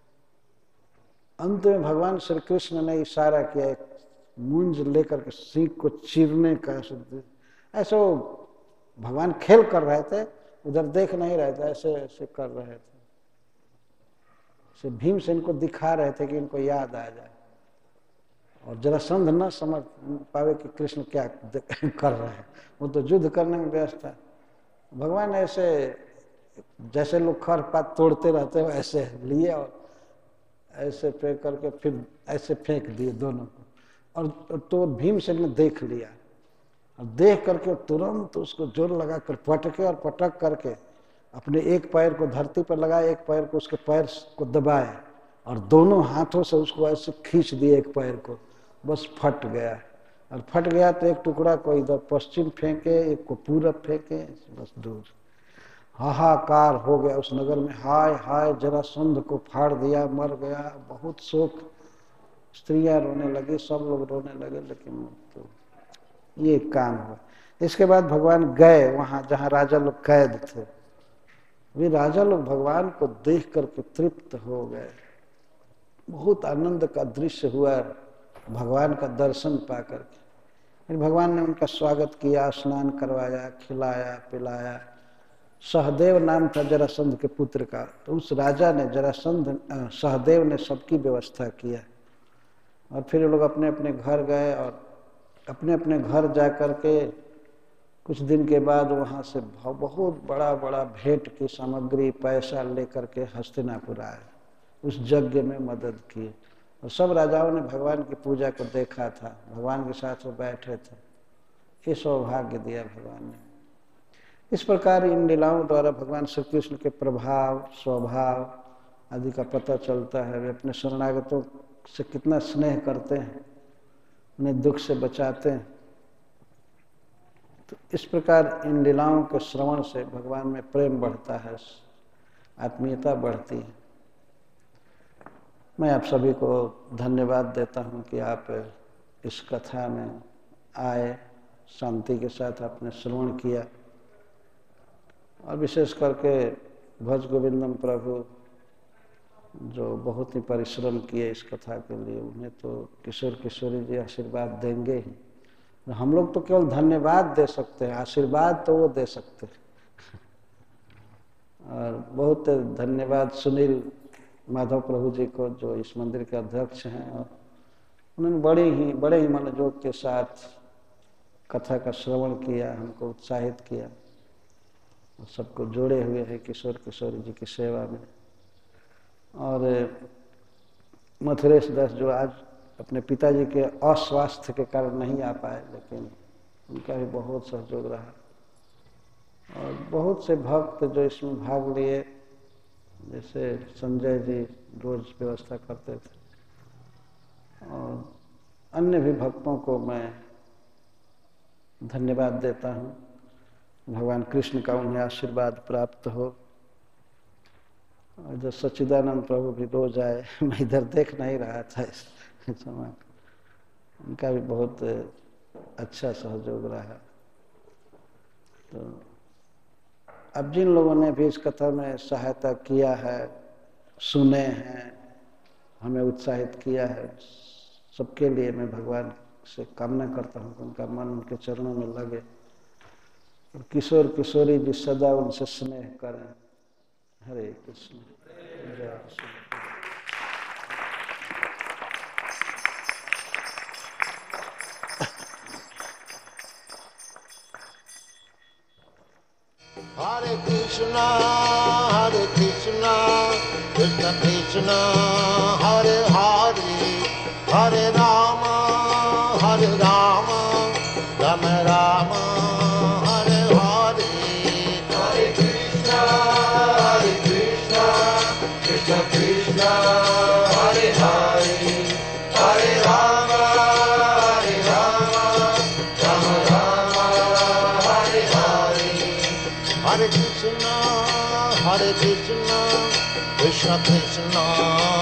अंत में भगवान श्री कृष्ण ने इशारा किया, एक मुंज लेकर के सीख को चीरने का शब्द, ऐसे वो भगवान खेल कर रहे थे, उधर देख नहीं रहे थे, ऐसे ऐसे कर रहे थे, से भीमसेन को दिखा रहे थे कि इनको याद आ जाए। और जरासंध न समझ पावे कि कृष्ण क्या कर रहे हैं, वो तो युद्ध करने में व्यस्त था। भगवान ऐसे जैसे लोग खर पात तोड़ते रहते हैं ऐसे लिए और ऐसे फेंक करके फिर ऐसे फेंक दिए दोनों को। और तो भीमसेन ने देख लिया, और देख करके तुरंत उसको जोर लगा कर पटके और पटक करके अपने एक पैर को धरती पर लगाए, एक पैर को उसके पैर को दबाए और दोनों हाथों से उसको ऐसे खींच दिए एक पैर को, बस फट गया। और फट गया तो एक टुकड़ा को इधर पश्चिम फेंके, एक को पूरब फेंके, बस दूर। हाहाकार हो गया उस नगर में, हाय हाय जरासंध को फाड़ दिया, मर गया, बहुत शोक। स्त्रियां रोने लगी, सब लोग रोने लगे, लेकिन तो ये काम हुआ। इसके बाद भगवान गए वहां जहां राजा लोग कैद थे। वे राजा लोग भगवान को देख करके तृप्त हो गए, बहुत आनंद का दृश्य हुआ भगवान का दर्शन पा करके। फिर भगवान ने उनका स्वागत किया, स्नान करवाया, खिलाया पिलाया। सहदेव नाम था जरासंध के पुत्र का, तो उस राजा ने सहदेव ने सबकी व्यवस्था किया। और फिर लोग अपने अपने घर गए और अपने अपने घर जा कर के कुछ दिन के बाद वहाँ से बहुत बड़ा बड़ा भेंट की सामग्री, पैसा लेकर के हस्तिनापुर आए, उस यज्ञ में मदद की। और सब राजाओं ने भगवान की पूजा को देखा था, भगवान के साथ वो बैठे थे। ये सौभाग्य दिया भगवान ने। इस प्रकार इन लीलाओं द्वारा भगवान श्री कृष्ण के प्रभाव, स्वभाव आदि का पता चलता है। वे अपने शरणागतों से कितना स्नेह करते हैं, उन्हें दुख से बचाते हैं। तो इस प्रकार इन लीलाओं के श्रवण से भगवान में प्रेम बढ़ता है, आत्मीयता बढ़ती है। मैं आप सभी को धन्यवाद देता हूँ कि आप इस कथा में आए, शांति के साथ आपने श्रवण किया। और विशेष करके भज गोविंदम प्रभु जो बहुत ही परिश्रम किए इस कथा के लिए, उन्हें तो किशोर किशोरी जी आशीर्वाद देंगे ही। हम लोग तो केवल धन्यवाद दे सकते हैं, आशीर्वाद तो वो दे सकते हैं। और बहुत धन्यवाद सुनील माधव प्रभु जी को, जो इस मंदिर के अध्यक्ष हैं, और उन्होंने बड़े ही मनोयोग के साथ कथा का श्रवण किया, हमको उत्साहित किया और सबको जोड़े हुए हैं किशोर किशोरी जी की सेवा में। और मथुरेश दास जो आज अपने पिताजी के अस्वास्थ्य के कारण नहीं आ पाए, लेकिन उनका भी बहुत सहयोग रहा। और बहुत से भक्त जो इसमें भाग लिए, जैसे संजय जी रोज व्यवस्था करते थे, और अन्य भी भक्तों को मैं धन्यवाद देता हूँ। भगवान कृष्ण का उन्हें आशीर्वाद प्राप्त हो। और जो सच्चिदानंद प्रभु भी रोज आए, मैं इधर देख नहीं रहा था इस समय, उनका भी बहुत अच्छा सहयोग रहा। तो अब जिन लोगों ने भी इस कथा में सहायता किया है, सुने हैं, हमें उत्साहित किया है, सबके लिए मैं भगवान से कामना करता हूँ कि उनका मन उनके चरणों में लगे और किशोर किशोरी जी सदा उनसे स्नेह करें। हरे कृष्ण, जय Krishna. Hare Krishna, Krishna Krishna, Hare Hare, Hare Rama, Rama Rama, Hare Hare. Hare Krishna, Krishna Krishna, Hare Hare, Hare Rama, Rama Rama, Hare Hare. Hare Krishna, Krishna Krishna,